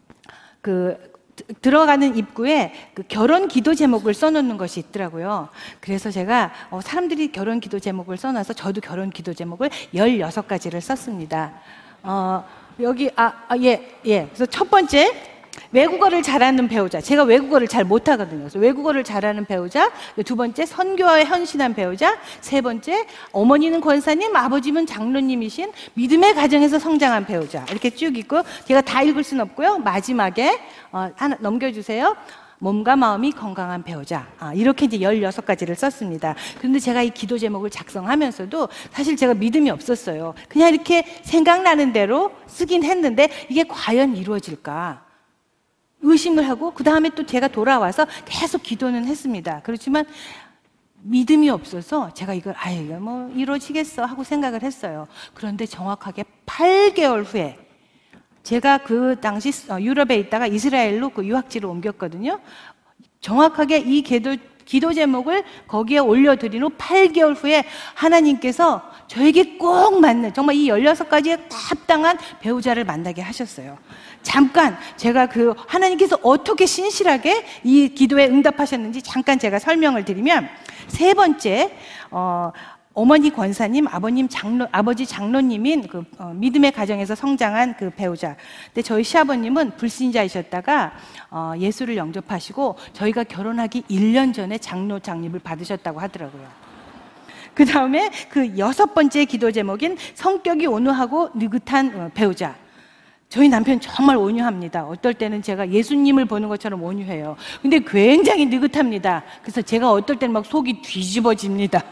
그 들어가는 입구에 그 결혼 기도 제목을 써놓는 것이 있더라고요. 그래서 제가 어, 사람들이 결혼 기도 제목을 써놔서 저도 결혼 기도 제목을 열여섯 가지를 썼습니다. 어, 여기 아, 아, 예, 예. 그래서 첫 번째 외국어를 잘하는 배우자. 제가 외국어를 잘 못하거든요. 그래서 외국어를 잘하는 배우자. 두 번째 선교에 헌신한 배우자. 세 번째 어머니는 권사님, 아버지는 장로님이신 믿음의 가정에서 성장한 배우자. 이렇게 쭉 있고 제가 다 읽을 수는 없고요. 마지막에 어, 하나 넘겨주세요. 몸과 마음이 건강한 배우자. 아, 이렇게 이제 열여섯 가지를 썼습니다. 그런데 제가 이 기도 제목을 작성하면서도 사실 제가 믿음이 없었어요. 그냥 이렇게 생각나는 대로 쓰긴 했는데 이게 과연 이루어질까? 의심을 하고 그 다음에 또 제가 돌아와서 계속 기도는 했습니다. 그렇지만 믿음이 없어서 제가 이걸 아 이거 뭐 이루어지겠어 하고 생각을 했어요. 그런데 정확하게 팔 개월 후에 제가 그 당시 유럽에 있다가 이스라엘로 그 유학지로 옮겼거든요. 정확하게 이 기도, 기도 제목을 거기에 올려드린 후 팔 개월 후에 하나님께서 저에게 꼭 맞는 정말 이 열여섯 가지에 합당한 배우자를 만나게 하셨어요. 잠깐 제가 그 하나님께서 어떻게 신실하게 이 기도에 응답하셨는지 잠깐 제가 설명을 드리면 세 번째 어, 어머니 권사님, 아버님 장로, 아버지 장로님인 그 어, 믿음의 가정에서 성장한 그 배우자. 근데 저희 시아버님은 불신자이셨다가 어, 예수를 영접하시고 저희가 결혼하기 일 년 전에 장로 장립을 받으셨다고 하더라고요. 그 다음에 그 여섯 번째 기도 제목인 성격이 온유하고 느긋한 어, 배우자. 저희 남편 정말 온유합니다. 어떨 때는 제가 예수님을 보는 것처럼 온유해요. 근데 굉장히 느긋합니다. 그래서 제가 어떨 때는 막 속이 뒤집어집니다.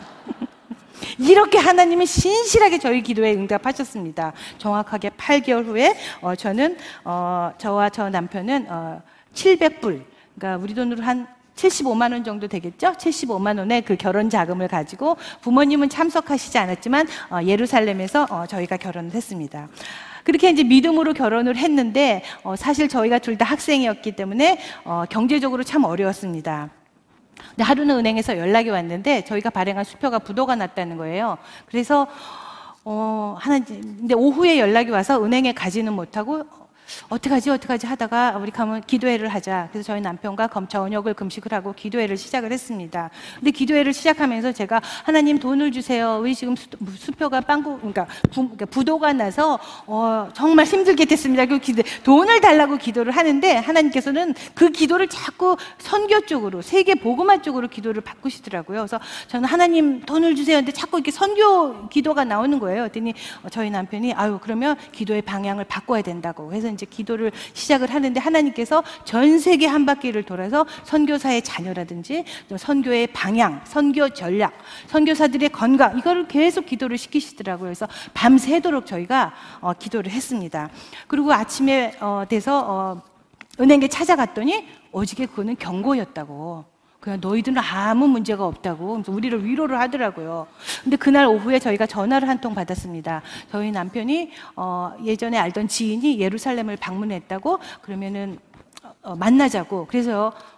이렇게 하나님은 신실하게 저희 기도에 응답하셨습니다. 정확하게 팔 개월 후에 어, 저는 어, 저와 저 남편은 어, 칠백 불, 그러니까 우리 돈으로 한 칠십오만 원 정도 되겠죠? 칠십오만 원의 그 결혼 자금을 가지고 부모님은 참석하시지 않았지만 어, 예루살렘에서 어, 저희가 결혼을 했습니다. 그렇게 이제 믿음으로 결혼을 했는데 어, 사실 저희가 둘 다 학생이었기 때문에 어, 경제적으로 참 어려웠습니다. 근데 하루는 은행에서 연락이 왔는데 저희가 발행한 수표가 부도가 났다는 거예요. 그래서 어, 하나 근데 오후에 연락이 와서 은행에 가지는 못하고 어떡하지 어떡하지 하다가 우리 가면 기도회를 하자. 그래서 저희 남편과 검차 언역을 금식을 하고 기도회를 시작을 했습니다. 근데 기도회를 시작하면서 제가 하나님 돈을 주세요. 우리 지금 수, 수표가 빵꾸 그러니까, 부, 그러니까 부도가 나서 어, 정말 힘들게 됐습니다. 그 기도, 돈을 달라고 기도를 하는데 하나님께서는 그 기도를 자꾸 선교 쪽으로 세계 복음화 쪽으로 기도를 바꾸시더라고요. 그래서 저는 하나님 돈을 주세요. 근데 자꾸 이렇게 선교 기도가 나오는 거예요. 그랬더니 저희 남편이 아유 그러면 기도의 방향을 바꿔야 된다고. 그래서 이제 기도를 시작을 하는데 하나님께서 전 세계 한 바퀴를 돌아서 선교사의 자녀라든지 선교의 방향, 선교 전략, 선교사들의 건강 이거를 계속 기도를 시키시더라고요. 그래서 밤새도록 저희가 어, 기도를 했습니다. 그리고 아침에 어, 돼서 어, 은행에 찾아갔더니 어저께 그거는 경고였다고. 그냥 너희들은 아무 문제가 없다고 그래서 우리를 위로를 하더라고요. 근데 그날 오후에 저희가 전화를 한 통 받았습니다. 저희 남편이 어, 예전에 알던 지인이 예루살렘을 방문했다고 그러면은 어, 만나자고. 그래서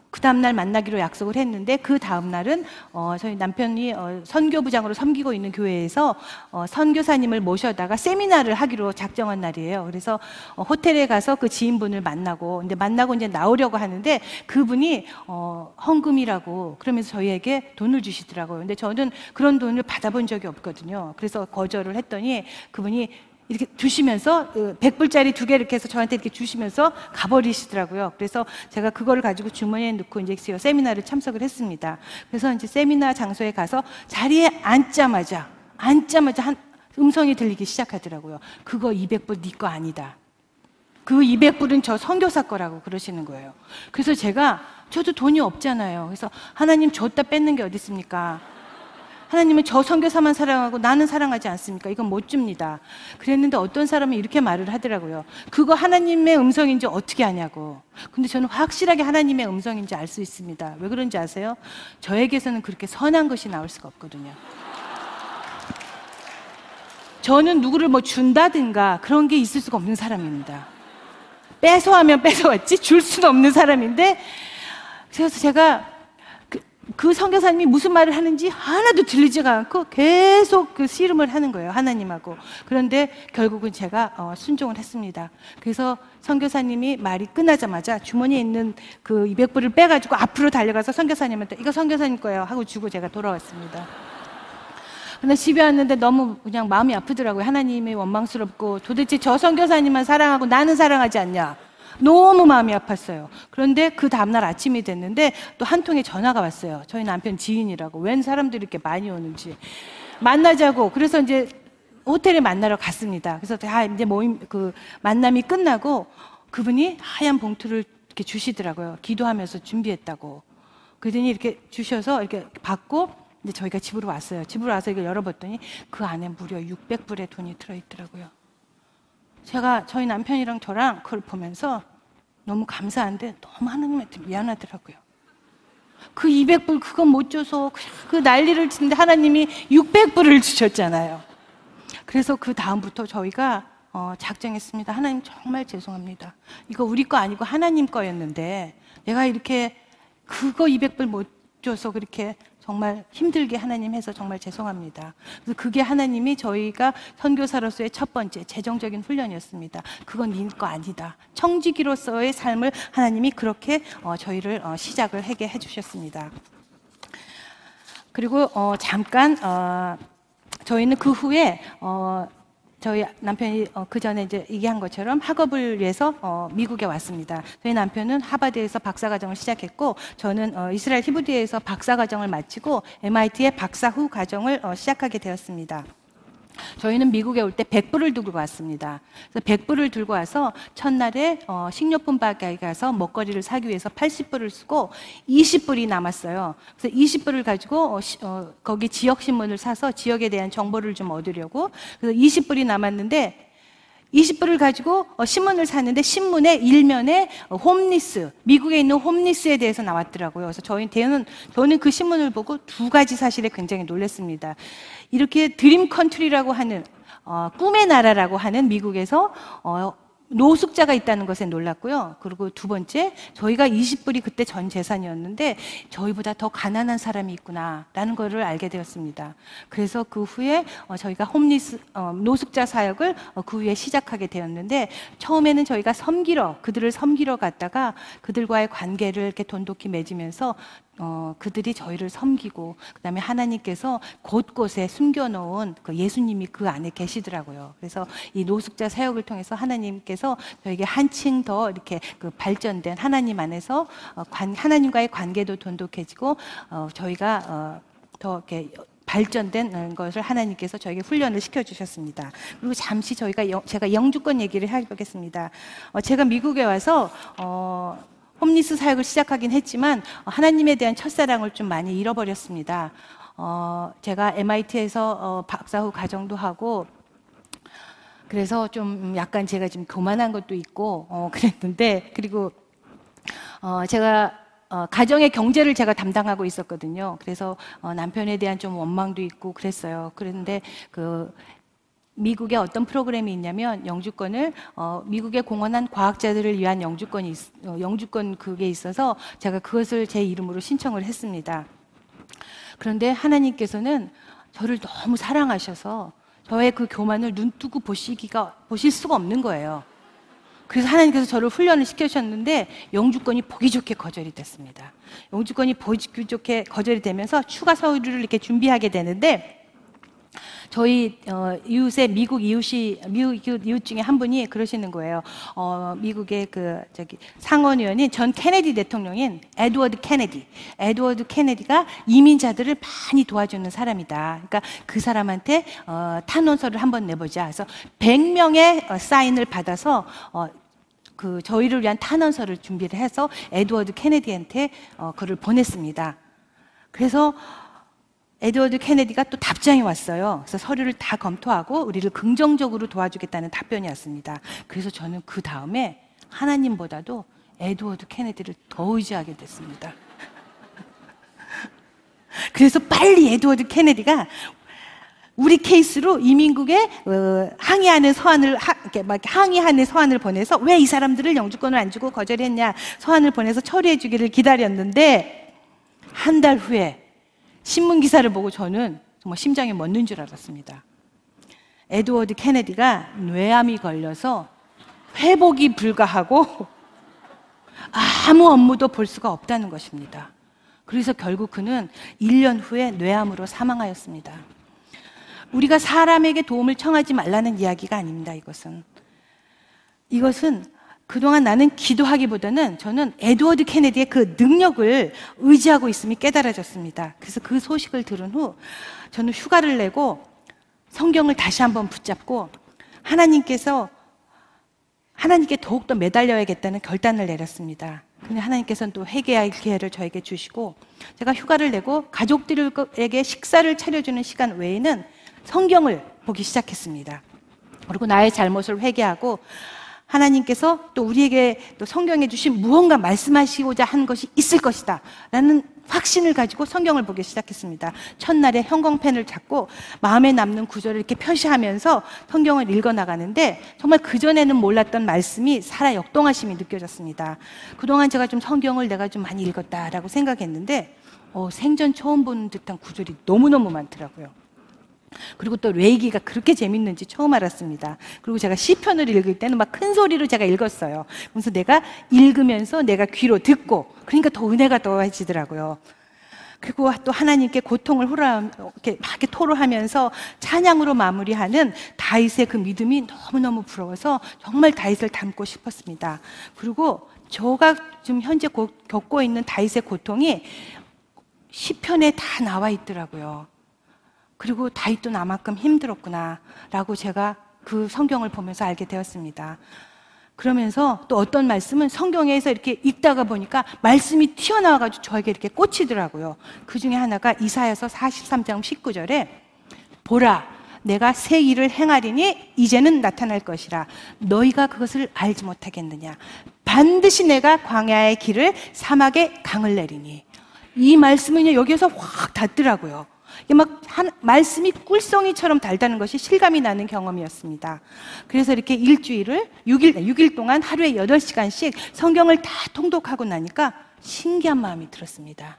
그 다음날 만나기로 약속을 했는데 그 다음날은 어, 저희 남편이 어, 선교부장으로 섬기고 있는 교회에서 어, 선교사님을 모셔다가 세미나를 하기로 작정한 날이에요. 그래서 어, 호텔에 가서 그 지인분을 만나고 근데 만나고 이제 나오려고 하는데 그분이 어, 헌금이라고 그러면서 저희에게 돈을 주시더라고요. 근데 저는 그런 돈을 받아본 적이 없거든요. 그래서 거절을 했더니 그분이 이렇게 주시면서 백 불짜리 두 개 이렇게 해서 저한테 이렇게 주시면서 가버리시더라고요. 그래서 제가 그거를 가지고 주머니에 넣고 이제 제가 세미나를 참석을 했습니다. 그래서 이제 세미나 장소에 가서 자리에 앉자마자 앉자마자 한 음성이 들리기 시작하더라고요. 그거 이백 불 네 거 아니다. 그 이백 불은 저 선교사 거라고 그러시는 거예요. 그래서 제가 저도 돈이 없잖아요. 그래서 하나님 줬다 뺏는 게 어디 있습니까? 하나님은 저 선교사만 사랑하고 나는 사랑하지 않습니까? 이건 못 줍니다. 그랬는데 어떤 사람은 이렇게 말을 하더라고요. 그거 하나님의 음성인지 어떻게 아냐고. 근데 저는 확실하게 하나님의 음성인지 알 수 있습니다. 왜 그런지 아세요? 저에게서는 그렇게 선한 것이 나올 수가 없거든요. 저는 누구를 뭐 준다든가 그런 게 있을 수가 없는 사람입니다. 뺏어하면 뺏어왔지 줄 수는 없는 사람인데 그래서 제가 그 선교사님이 무슨 말을 하는지 하나도 들리지가 않고 계속 그 씨름을 하는 거예요, 하나님하고. 그런데 결국은 제가 어, 순종을 했습니다. 그래서 선교사님이 말이 끝나자마자 주머니에 있는 그 이백 불을 빼가지고 앞으로 달려가서 선교사님한테 이거 선교사님 거예요 하고 주고 제가 돌아왔습니다. 근데 집에 왔는데 너무 그냥 마음이 아프더라고요. 하나님이 원망스럽고 도대체 저 선교사님만 사랑하고 나는 사랑하지 않냐. 너무 마음이 아팠어요. 그런데 그 다음날 아침이 됐는데 또 한 통의 전화가 왔어요. 저희 남편 지인이라고. 웬 사람들이 이렇게 많이 오는지. 만나자고. 그래서 이제 호텔에 만나러 갔습니다. 그래서 다 이제 모임, 그 만남이 끝나고 그분이 하얀 봉투를 이렇게 주시더라고요. 기도하면서 준비했다고. 그러더니 이렇게 주셔서 이렇게 받고 이제 저희가 집으로 왔어요. 집으로 와서 이걸 열어봤더니 그 안에 무려 육백 불의 돈이 들어있더라고요. 제가 저희 남편이랑 저랑 그걸 보면서 너무 감사한데 너무 하나님한테 미안하더라고요. 그 이백 불 그거 못 줘서 그냥 그 난리를 치는데 하나님이 육백 불을 주셨잖아요. 그래서 그 다음부터 저희가 어, 작정했습니다. 하나님 정말 죄송합니다. 이거 우리 거 아니고 하나님 거였는데 내가 이렇게 그거 이백 불 못 줘서 그렇게 정말 힘들게 하나님 해서 정말 죄송합니다. 그래서 그게 하나님이 저희가 선교사로서의 첫 번째 재정적인 훈련이었습니다. 그건 네 거 아니다. 청지기로서의 삶을 하나님이 그렇게 어, 저희를 어, 시작을 하게 해주셨습니다. 그리고 어, 잠깐 어, 저희는 그 후에 어, 저희 남편이 어, 그 전에 이제 얘기한 것처럼 학업을 위해서 어, 미국에 왔습니다. 저희 남편은 하버드에서 박사과정을 시작했고 저는 어, 이스라엘 히브리에서 박사과정을 마치고 엠아이티의 박사 후 과정을 어, 시작하게 되었습니다. 저희는 미국에 올 때 백 불을 들고 왔습니다. 그래서 백 불을 들고 와서 첫날에 어, 식료품 가게에 가서 먹거리를 사기 위해서 팔십 불을 쓰고 이십 불이 남았어요. 그래서 이십 불을 가지고 어, 시, 어, 거기 지역 신문을 사서 지역에 대한 정보를 좀 얻으려고 그래서 이십 불이 남았는데 이십 불을 가지고 어, 신문을 샀는데 신문의 일면에 어, 홈리스, 미국에 있는 홈리스에 대해서 나왔더라고요. 그래서 저희는 저는 그 신문을 보고 두 가지 사실에 굉장히 놀랐습니다. 이렇게 드림 컨트리라고 하는 어, 꿈의 나라라고 하는 미국에서 어, 노숙자가 있다는 것에 놀랐고요. 그리고 두 번째, 저희가 이십 불이 그때 전 재산이었는데 저희보다 더 가난한 사람이 있구나라는 것을 알게 되었습니다. 그래서 그 후에 어, 저희가 홈리스 어, 노숙자 사역을 어, 그 후에 시작하게 되었는데 처음에는 저희가 섬기러 그들을 섬기러 갔다가 그들과의 관계를 이렇게 돈독히 맺으면서 어, 그들이 저희를 섬기고 그다음에 하나님께서 곳곳에 숨겨놓은 그 예수님이 그 안에 계시더라고요. 그래서 이 노숙자 사역을 통해서 하나님께서 저에게 한층 더 이렇게 그 발전된 하나님 안에서 어, 관, 하나님과의 관계도 돈독해지고 어, 저희가 어, 더 이렇게 발전된 것을 하나님께서 저에게 훈련을 시켜주셨습니다. 그리고 잠시 저희가 영, 제가 영주권 얘기를 해보겠습니다. 어, 제가 미국에 와서 어, 홈리스 사역을 시작하긴 했지만 하나님에 대한 첫사랑을 좀 많이 잃어버렸습니다. 어, 제가 엠아이티에서 어, 박사 후 과정도 하고 그래서 좀 약간 제가 좀 교만한 것도 있고 어, 그랬는데 그리고 어, 제가 어, 가정의 경제를 제가 담당하고 있었거든요. 그래서 어, 남편에 대한 좀 원망도 있고 그랬어요. 그런데 그 미국에 어떤 프로그램이 있냐면 영주권을 어, 미국에 공헌한 과학자들을 위한 영주권이 있, 어, 영주권 그게 있어서 제가 그것을 제 이름으로 신청을 했습니다. 그런데 하나님께서는 저를 너무 사랑하셔서 저의 그 교만을 눈뜨고 보시기가 보실 수가 없는 거예요. 그래서 하나님께서 저를 훈련을 시켜주셨는데 영주권이 보기 좋게 거절이 됐습니다. 영주권이 보기 좋게 거절이 되면서 추가 서류를 이렇게 준비하게 되는데 저희 어, 이웃의 미국 이웃이 미국 이웃 중에 한 분이 그러시는 거예요. 어, 미국의 그 저기 상원의원인 전 케네디 대통령인 에드워드 케네디. 에드워드 케네디가 이민자들을 많이 도와주는 사람이다. 그러니까 그 사람한테 어, 탄원서를 한번 내보자. 그래서 백 명의 어, 사인을 받아서 어, 그 저희를 위한 탄원서를 준비를 해서 에드워드 케네디한테 어, 그를 보냈습니다. 그래서 에드워드 케네디가 또 답장이 왔어요. 그래서 서류를 다 검토하고 우리를 긍정적으로 도와주겠다는 답변이 왔습니다. 그래서 저는 그 다음에 하나님보다도 에드워드 케네디를 더 의지하게 됐습니다. 그래서 빨리 에드워드 케네디가 우리 케이스로 이민국에 어, 항의하는 서한을 하, 이렇게 막 항의하는 서한을 보내서 왜 이 사람들을 영주권을 안 주고 거절했냐 서한을 보내서 처리해 주기를 기다렸는데 한 달 후에 신문 기사를 보고 저는 정말 심장이 멎는 줄 알았습니다. 에드워드 케네디가 뇌암이 걸려서 회복이 불가하고 아무 업무도 볼 수가 없다는 것입니다. 그래서 결국 그는 일 년 후에 뇌암으로 사망하였습니다. 우리가 사람에게 도움을 청하지 말라는 이야기가 아닙니다. 이것은 이것은 그동안 나는 기도하기보다는 저는 에드워드 케네디의 그 능력을 의지하고 있음이 깨달아졌습니다. 그래서 그 소식을 들은 후 저는 휴가를 내고 성경을 다시 한번 붙잡고 하나님께서 하나님께 더욱더 매달려야겠다는 결단을 내렸습니다. 근데 하나님께서는 또 회개할 기회를 저에게 주시고 제가 휴가를 내고 가족들에게 식사를 차려주는 시간 외에는 성경을 보기 시작했습니다. 그리고 나의 잘못을 회개하고 하나님께서 또 우리에게 또 성경에 주신 무언가 말씀하시고자 한 것이 있을 것이다 라는 확신을 가지고 성경을 보기 시작했습니다. 첫날에 형광펜을 잡고 마음에 남는 구절을 이렇게 표시하면서 성경을 읽어나가는데 정말 그전에는 몰랐던 말씀이 살아 역동하심이 느껴졌습니다. 그동안 제가 좀 성경을 내가 좀 많이 읽었다라고 생각했는데 어, 생전 처음 보는 듯한 구절이 너무너무 많더라고요. 그리고 또 레이기가 그렇게 재밌는지 처음 알았습니다. 그리고 제가 시편을 읽을 때는 막 큰 소리로 제가 읽었어요. 그래서 내가 읽으면서 내가 귀로 듣고 그러니까 더 은혜가 더해지더라고요. 그리고 또 하나님께 고통을 호라 이렇게 막 이렇게 토로하면서 찬양으로 마무리하는 다윗의 그 믿음이 너무너무 부러워서 정말 다윗을 닮고 싶었습니다. 그리고 저가 지금 현재 고, 겪고 있는 다윗의 고통이 시편에 다 나와 있더라고요. 그리고 다윗도 나만큼 힘들었구나 라고 제가 그 성경을 보면서 알게 되었습니다. 그러면서 또 어떤 말씀은 성경에서 이렇게 읽다가 보니까 말씀이 튀어나와가지고 저에게 이렇게 꽂히더라고요. 그 중에 하나가 이사야서 사십삼 장 십구 절에 보라 내가 새 일을 행하리니 이제는 나타날 것이라 너희가 그것을 알지 못하겠느냐 반드시 내가 광야의 길을 사막에 강을 내리니 이 말씀은 여기에서 확 닿더라고요. 막 한, 말씀이 꿀송이처럼 달다는 것이 실감이 나는 경험이었습니다. 그래서 이렇게 일주일을 육 일, 육 일 동안 하루에 여덟 시간씩 성경을 다 통독하고 나니까 신기한 마음이 들었습니다.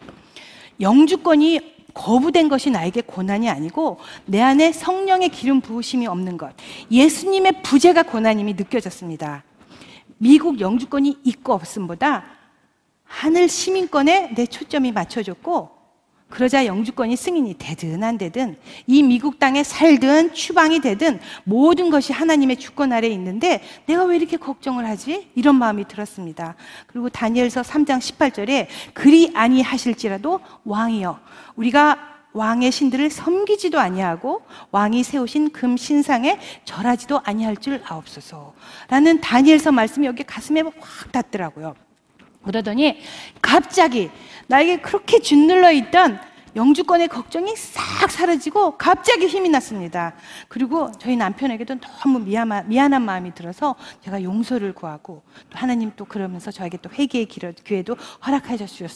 영주권이 거부된 것이 나에게 고난이 아니고 내 안에 성령의 기름 부으심이 없는 것, 예수님의 부재가 고난임이 느껴졌습니다. 미국 영주권이 있고 없음보다 하늘 시민권에 내 초점이 맞춰졌고 그러자 영주권이 승인이 되든 안 되든 이 미국 땅에 살든 추방이 되든 모든 것이 하나님의 주권 아래에 있는데 내가 왜 이렇게 걱정을 하지? 이런 마음이 들었습니다. 그리고 다니엘서 삼 장 십팔 절에 그리 아니하실지라도 왕이여 우리가 왕의 신들을 섬기지도 아니하고 왕이 세우신 금 신상에 절하지도 아니할 줄 아옵소서 라는 다니엘서 말씀이 여기 가슴에 확 닿더라고요. 그러더니 갑자기 나에게 그렇게 짓눌러 있던 영주권의 걱정이 싹 사라지고 갑자기 힘이 났습니다. 그리고 저희 남편에게도 너무 미안한, 미안한 마음이 들어서 제가 용서를 구하고 또 하나님 또 그러면서 저에게 또 회개의 기회도 허락해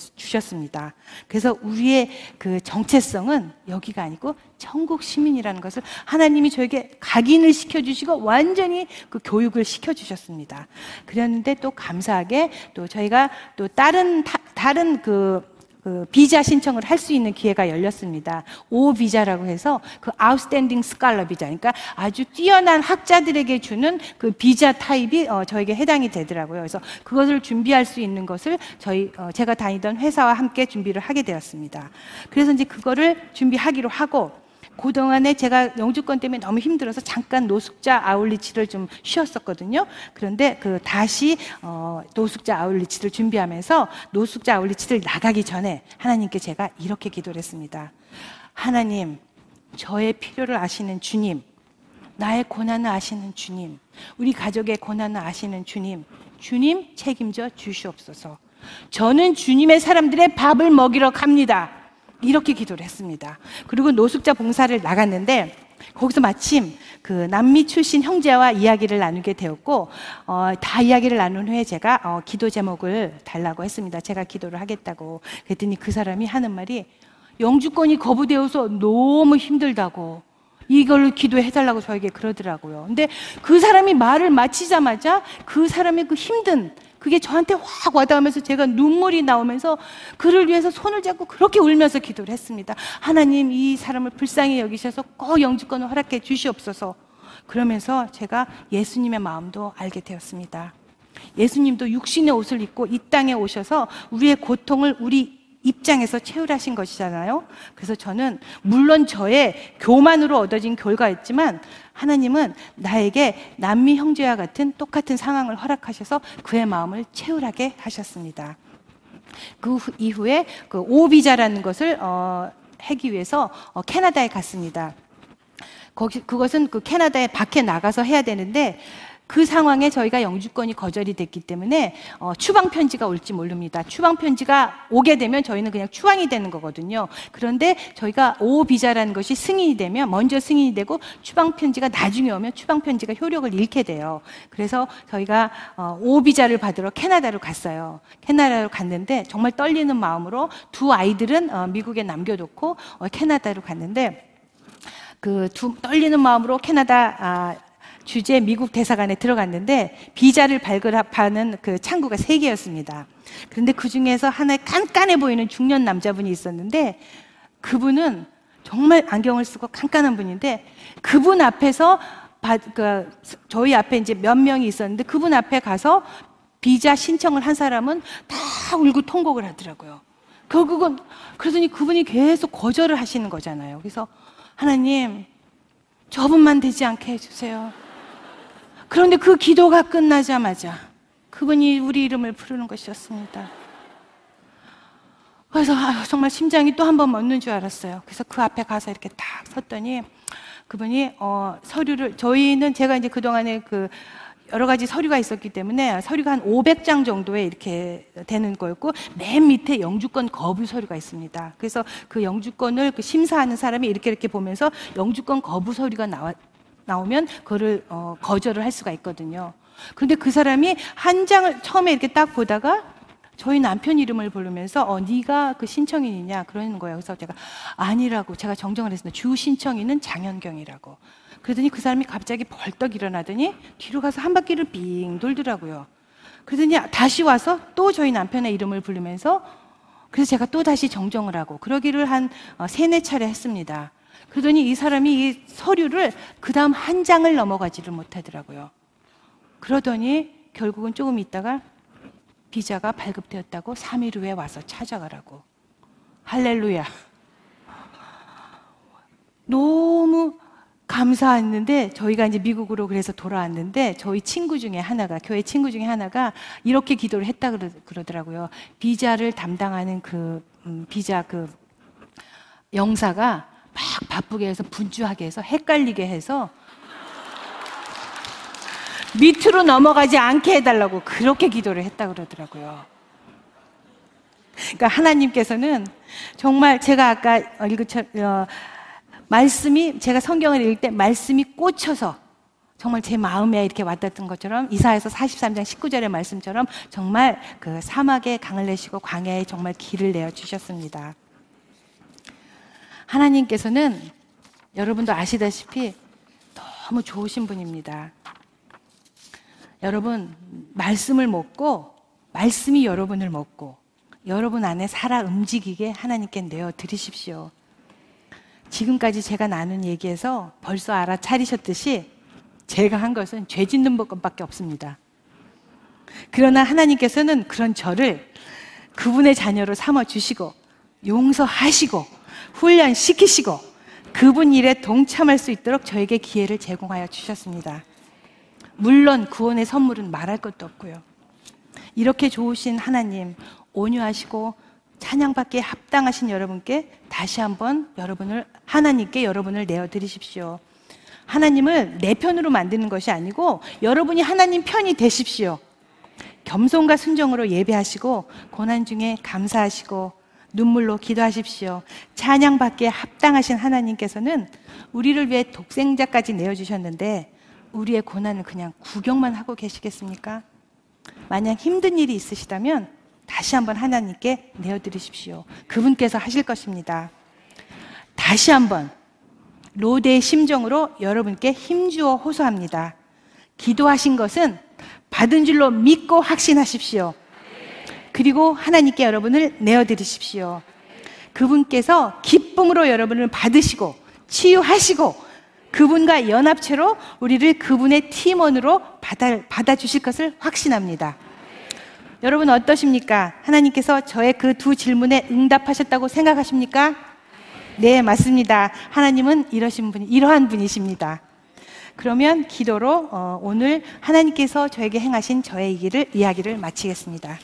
주셨습니다. 그래서 우리의 그 정체성은 여기가 아니고 천국 시민이라는 것을 하나님이 저에게 각인을 시켜주시고 완전히 그 교육을 시켜주셨습니다. 그랬는데 또 감사하게 또 저희가 또 다른, 타, 다른 그 그 비자 신청을 할 수 있는 기회가 열렸습니다. 오 비자라고 해서 그 아웃스탠딩 스칼러 비자, 그러니까 아주 뛰어난 학자들에게 주는 그 비자 타입이 어, 저에게 해당이 되더라고요. 그래서 그것을 준비할 수 있는 것을 저희 어, 제가 다니던 회사와 함께 준비를 하게 되었습니다. 그래서 이제 그거를 준비하기로 하고 그동안에 제가 영주권 때문에 너무 힘들어서 잠깐 노숙자 아울리치를 좀 쉬었었거든요. 그런데 그 다시 어, 노숙자 아울리치를 준비하면서 노숙자 아울리치를 나가기 전에 하나님께 제가 이렇게 기도를 했습니다. 하나님, 저의 필요를 아시는 주님, 나의 고난을 아시는 주님, 우리 가족의 고난을 아시는 주님, 주님 책임져 주시옵소서. 저는 주님의 사람들의 밥을 먹이러 갑니다. 이렇게 기도를 했습니다. 그리고 노숙자 봉사를 나갔는데 거기서 마침 그 남미 출신 형제와 이야기를 나누게 되었고 어, 다 이야기를 나눈 후에 제가 어, 기도 제목을 달라고 했습니다. 제가 기도를 하겠다고. 그랬더니 그 사람이 하는 말이 영주권이 거부되어서 너무 힘들다고 이걸로 기도해달라고 저에게 그러더라고요. 근데 그 사람이 말을 마치자마자 그 사람의 그 힘든 그게 저한테 확 와닿으면서 제가 눈물이 나오면서 그를 위해서 손을 잡고 그렇게 울면서 기도를 했습니다. 하나님, 이 사람을 불쌍히 여기셔서 꼭 영주권을 허락해 주시옵소서. 그러면서 제가 예수님의 마음도 알게 되었습니다. 예수님도 육신의 옷을 입고 이 땅에 오셔서 우리의 고통을 우리 입장에서 채울하신 것이잖아요. 그래서 저는 물론 저의 교만으로 얻어진 결과였지만 하나님은 나에게 남미 형제와 같은 똑같은 상황을 허락하셔서 그의 마음을 채울하게 하셨습니다. 그 이후에 그 오비자라는 것을 어, 하기 위해서 어, 캐나다에 갔습니다. 거기 그것은 그 캐나다에 밖에 나가서 해야 되는데 그 상황에 저희가 영주권이 거절이 됐기 때문에 어, 추방 편지가 올지 모릅니다. 추방 편지가 오게 되면 저희는 그냥 추방이 되는 거거든요. 그런데 저희가 오 비자라는 것이 승인이 되면 먼저 승인이 되고 추방 편지가 나중에 오면 추방 편지가 효력을 잃게 돼요. 그래서 저희가 어, 오 비자를 받으러 캐나다로 갔어요. 캐나다로 갔는데 정말 떨리는 마음으로 두 아이들은 어, 미국에 남겨놓고 어, 캐나다로 갔는데 그 두 떨리는 마음으로 캐나다 아, 주재 미국 대사관에 들어갔는데 비자를 발급하는 그 창구가 세 개였습니다. 그런데 그 중에서 하나의 깐깐해 보이는 중년 남자분이 있었는데 그분은 정말 안경을 쓰고 깐깐한 분인데 그분 앞에서 바, 그, 저희 앞에 이제 몇 명이 있었는데 그분 앞에 가서 비자 신청을 한 사람은 다 울고 통곡을 하더라고요. 결국은 그러더니 그분이 계속 거절을 하시는 거잖아요. 그래서 하나님, 저분만 되지 않게 해주세요. 그런데 그 기도가 끝나자마자 그분이 우리 이름을 부르는 것이었습니다. 그래서 아유, 정말 심장이 또 한 번 멎는 줄 알았어요. 그래서 그 앞에 가서 이렇게 딱 섰더니 그분이 어, 서류를 저희는 제가 이제 그동안에 그 여러 가지 서류가 있었기 때문에 서류가 한 오백 장 정도에 이렇게 되는 거였고 맨 밑에 영주권 거부 서류가 있습니다. 그래서 그 영주권을 그 심사하는 사람이 이렇게 이렇게 보면서 영주권 거부 서류가 나와 나오면 그거를 어, 거절을 할 수가 있거든요. 그런데 그 사람이 한 장을 처음에 이렇게 딱 보다가 저희 남편 이름을 부르면서 어, 네가 그 신청인이냐 그러는 거예요. 그래서 제가 아니라고 제가 정정을 했습니다. 주 신청인은 장현경이라고. 그러더니 그 사람이 갑자기 벌떡 일어나더니 뒤로 가서 한 바퀴를 빙 돌더라고요. 그러더니 다시 와서 또 저희 남편의 이름을 부르면서 그래서 제가 또 다시 정정을 하고 그러기를 한 어, 세네 차례 했습니다. 그러더니 이 사람이 이 서류를 그 다음 한 장을 넘어가지를 못하더라고요. 그러더니 결국은 조금 있다가 비자가 발급되었다고 삼 일 후에 와서 찾아가라고. 할렐루야. 너무 감사했는데 저희가 이제 미국으로 그래서 돌아왔는데 저희 친구 중에 하나가 교회 친구 중에 하나가 이렇게 기도를 했다 그러더라고요. 비자를 담당하는 그 음, 비자 그 영사가 막 바쁘게 해서 분주하게 해서 헷갈리게 해서 밑으로 넘어가지 않게 해달라고 그렇게 기도를 했다 그러더라고요. 그러니까 하나님께서는 정말 제가 아까 읽은 어, 말씀이 제가 성경을 읽을 때 말씀이 꽂혀서 정말 제 마음에 이렇게 와닿던 것처럼 이사야서 사십삼 장 십구 절의 말씀처럼 정말 그 사막에 강을 내시고 광야에 정말 길을 내어 주셨습니다. 하나님께서는 여러분도 아시다시피 너무 좋으신 분입니다. 여러분, 말씀을 먹고 말씀이 여러분을 먹고 여러분 안에 살아 움직이게 하나님께 내어 드리십시오. 지금까지 제가 나눈 얘기에서 벌써 알아차리셨듯이 제가 한 것은 죄 짓는 것밖에 없습니다. 그러나 하나님께서는 그런 저를 그분의 자녀로 삼아주시고 용서하시고 훈련시키시고 그분 일에 동참할 수 있도록 저에게 기회를 제공하여 주셨습니다. 물론 구원의 선물은 말할 것도 없고요. 이렇게 좋으신 하나님, 온유하시고 찬양받기에 합당하신 여러분께 다시 한번 여러분을 하나님께 여러분을 내어드리십시오. 하나님을 내 편으로 만드는 것이 아니고 여러분이 하나님 편이 되십시오. 겸손과 순종으로 예배하시고 고난 중에 감사하시고 눈물로 기도하십시오. 찬양받기에 합당하신 하나님께서는 우리를 위해 독생자까지 내어주셨는데 우리의 고난을 그냥 구경만 하고 계시겠습니까? 만약 힘든 일이 있으시다면 다시 한번 하나님께 내어드리십시오. 그분께서 하실 것입니다. 다시 한번 로대의 심정으로 여러분께 힘주어 호소합니다. 기도하신 것은 받은 줄로 믿고 확신하십시오. 그리고 하나님께 여러분을 내어드리십시오. 그분께서 기쁨으로 여러분을 받으시고 치유하시고 그분과 연합체로 우리를 그분의 팀원으로 받아, 받아주실 것을 확신합니다. 여러분 어떠십니까? 하나님께서 저의 그 두 질문에 응답하셨다고 생각하십니까? 네, 맞습니다. 하나님은 이러신 분이, 이러한 분이십니다. 그러면 기도로 어, 오늘 하나님께서 저에게 행하신 저의 이기를, 이야기를 마치겠습니다.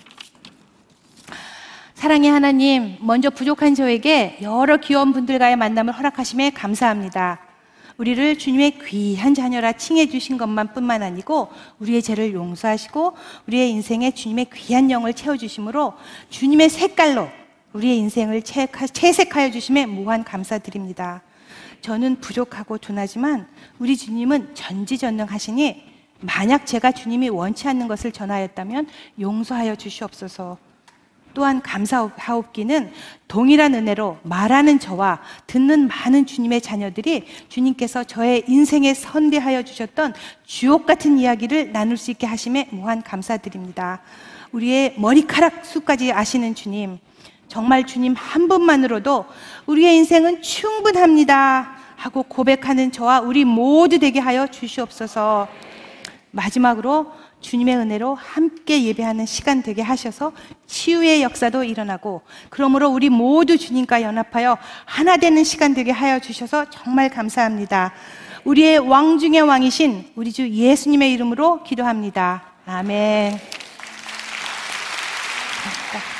사랑의 하나님, 먼저 부족한 저에게 여러 귀여운 분들과의 만남을 허락하심에 감사합니다. 우리를 주님의 귀한 자녀라 칭해 주신 것만 뿐만 아니고 우리의 죄를 용서하시고 우리의 인생에 주님의 귀한 영을 채워주심으로 주님의 색깔로 우리의 인생을 채색하여 주심에 무한 감사드립니다. 저는 부족하고 둔하지만 우리 주님은 전지전능하시니 만약 제가 주님이 원치 않는 것을 전하였다면 용서하여 주시옵소서. 또한 감사하옵기는 동일한 은혜로 말하는 저와 듣는 많은 주님의 자녀들이 주님께서 저의 인생에 선대하여 주셨던 주옥 같은 이야기를 나눌 수 있게 하심에 무한 감사드립니다. 우리의 머리카락 수까지 아시는 주님, 정말 주님 한 분만으로도 우리의 인생은 충분합니다 하고 고백하는 저와 우리 모두 되게 하여 주시옵소서. 마지막으로 주님의 은혜로 함께 예배하는 시간 되게 하셔서 치유의 역사도 일어나고 그러므로 우리 모두 주님과 연합하여 하나 되는 시간 되게 하여 주셔서 정말 감사합니다. 우리의 왕 중의 왕이신 우리 주 예수님의 이름으로 기도합니다. 아멘. 감사합니다.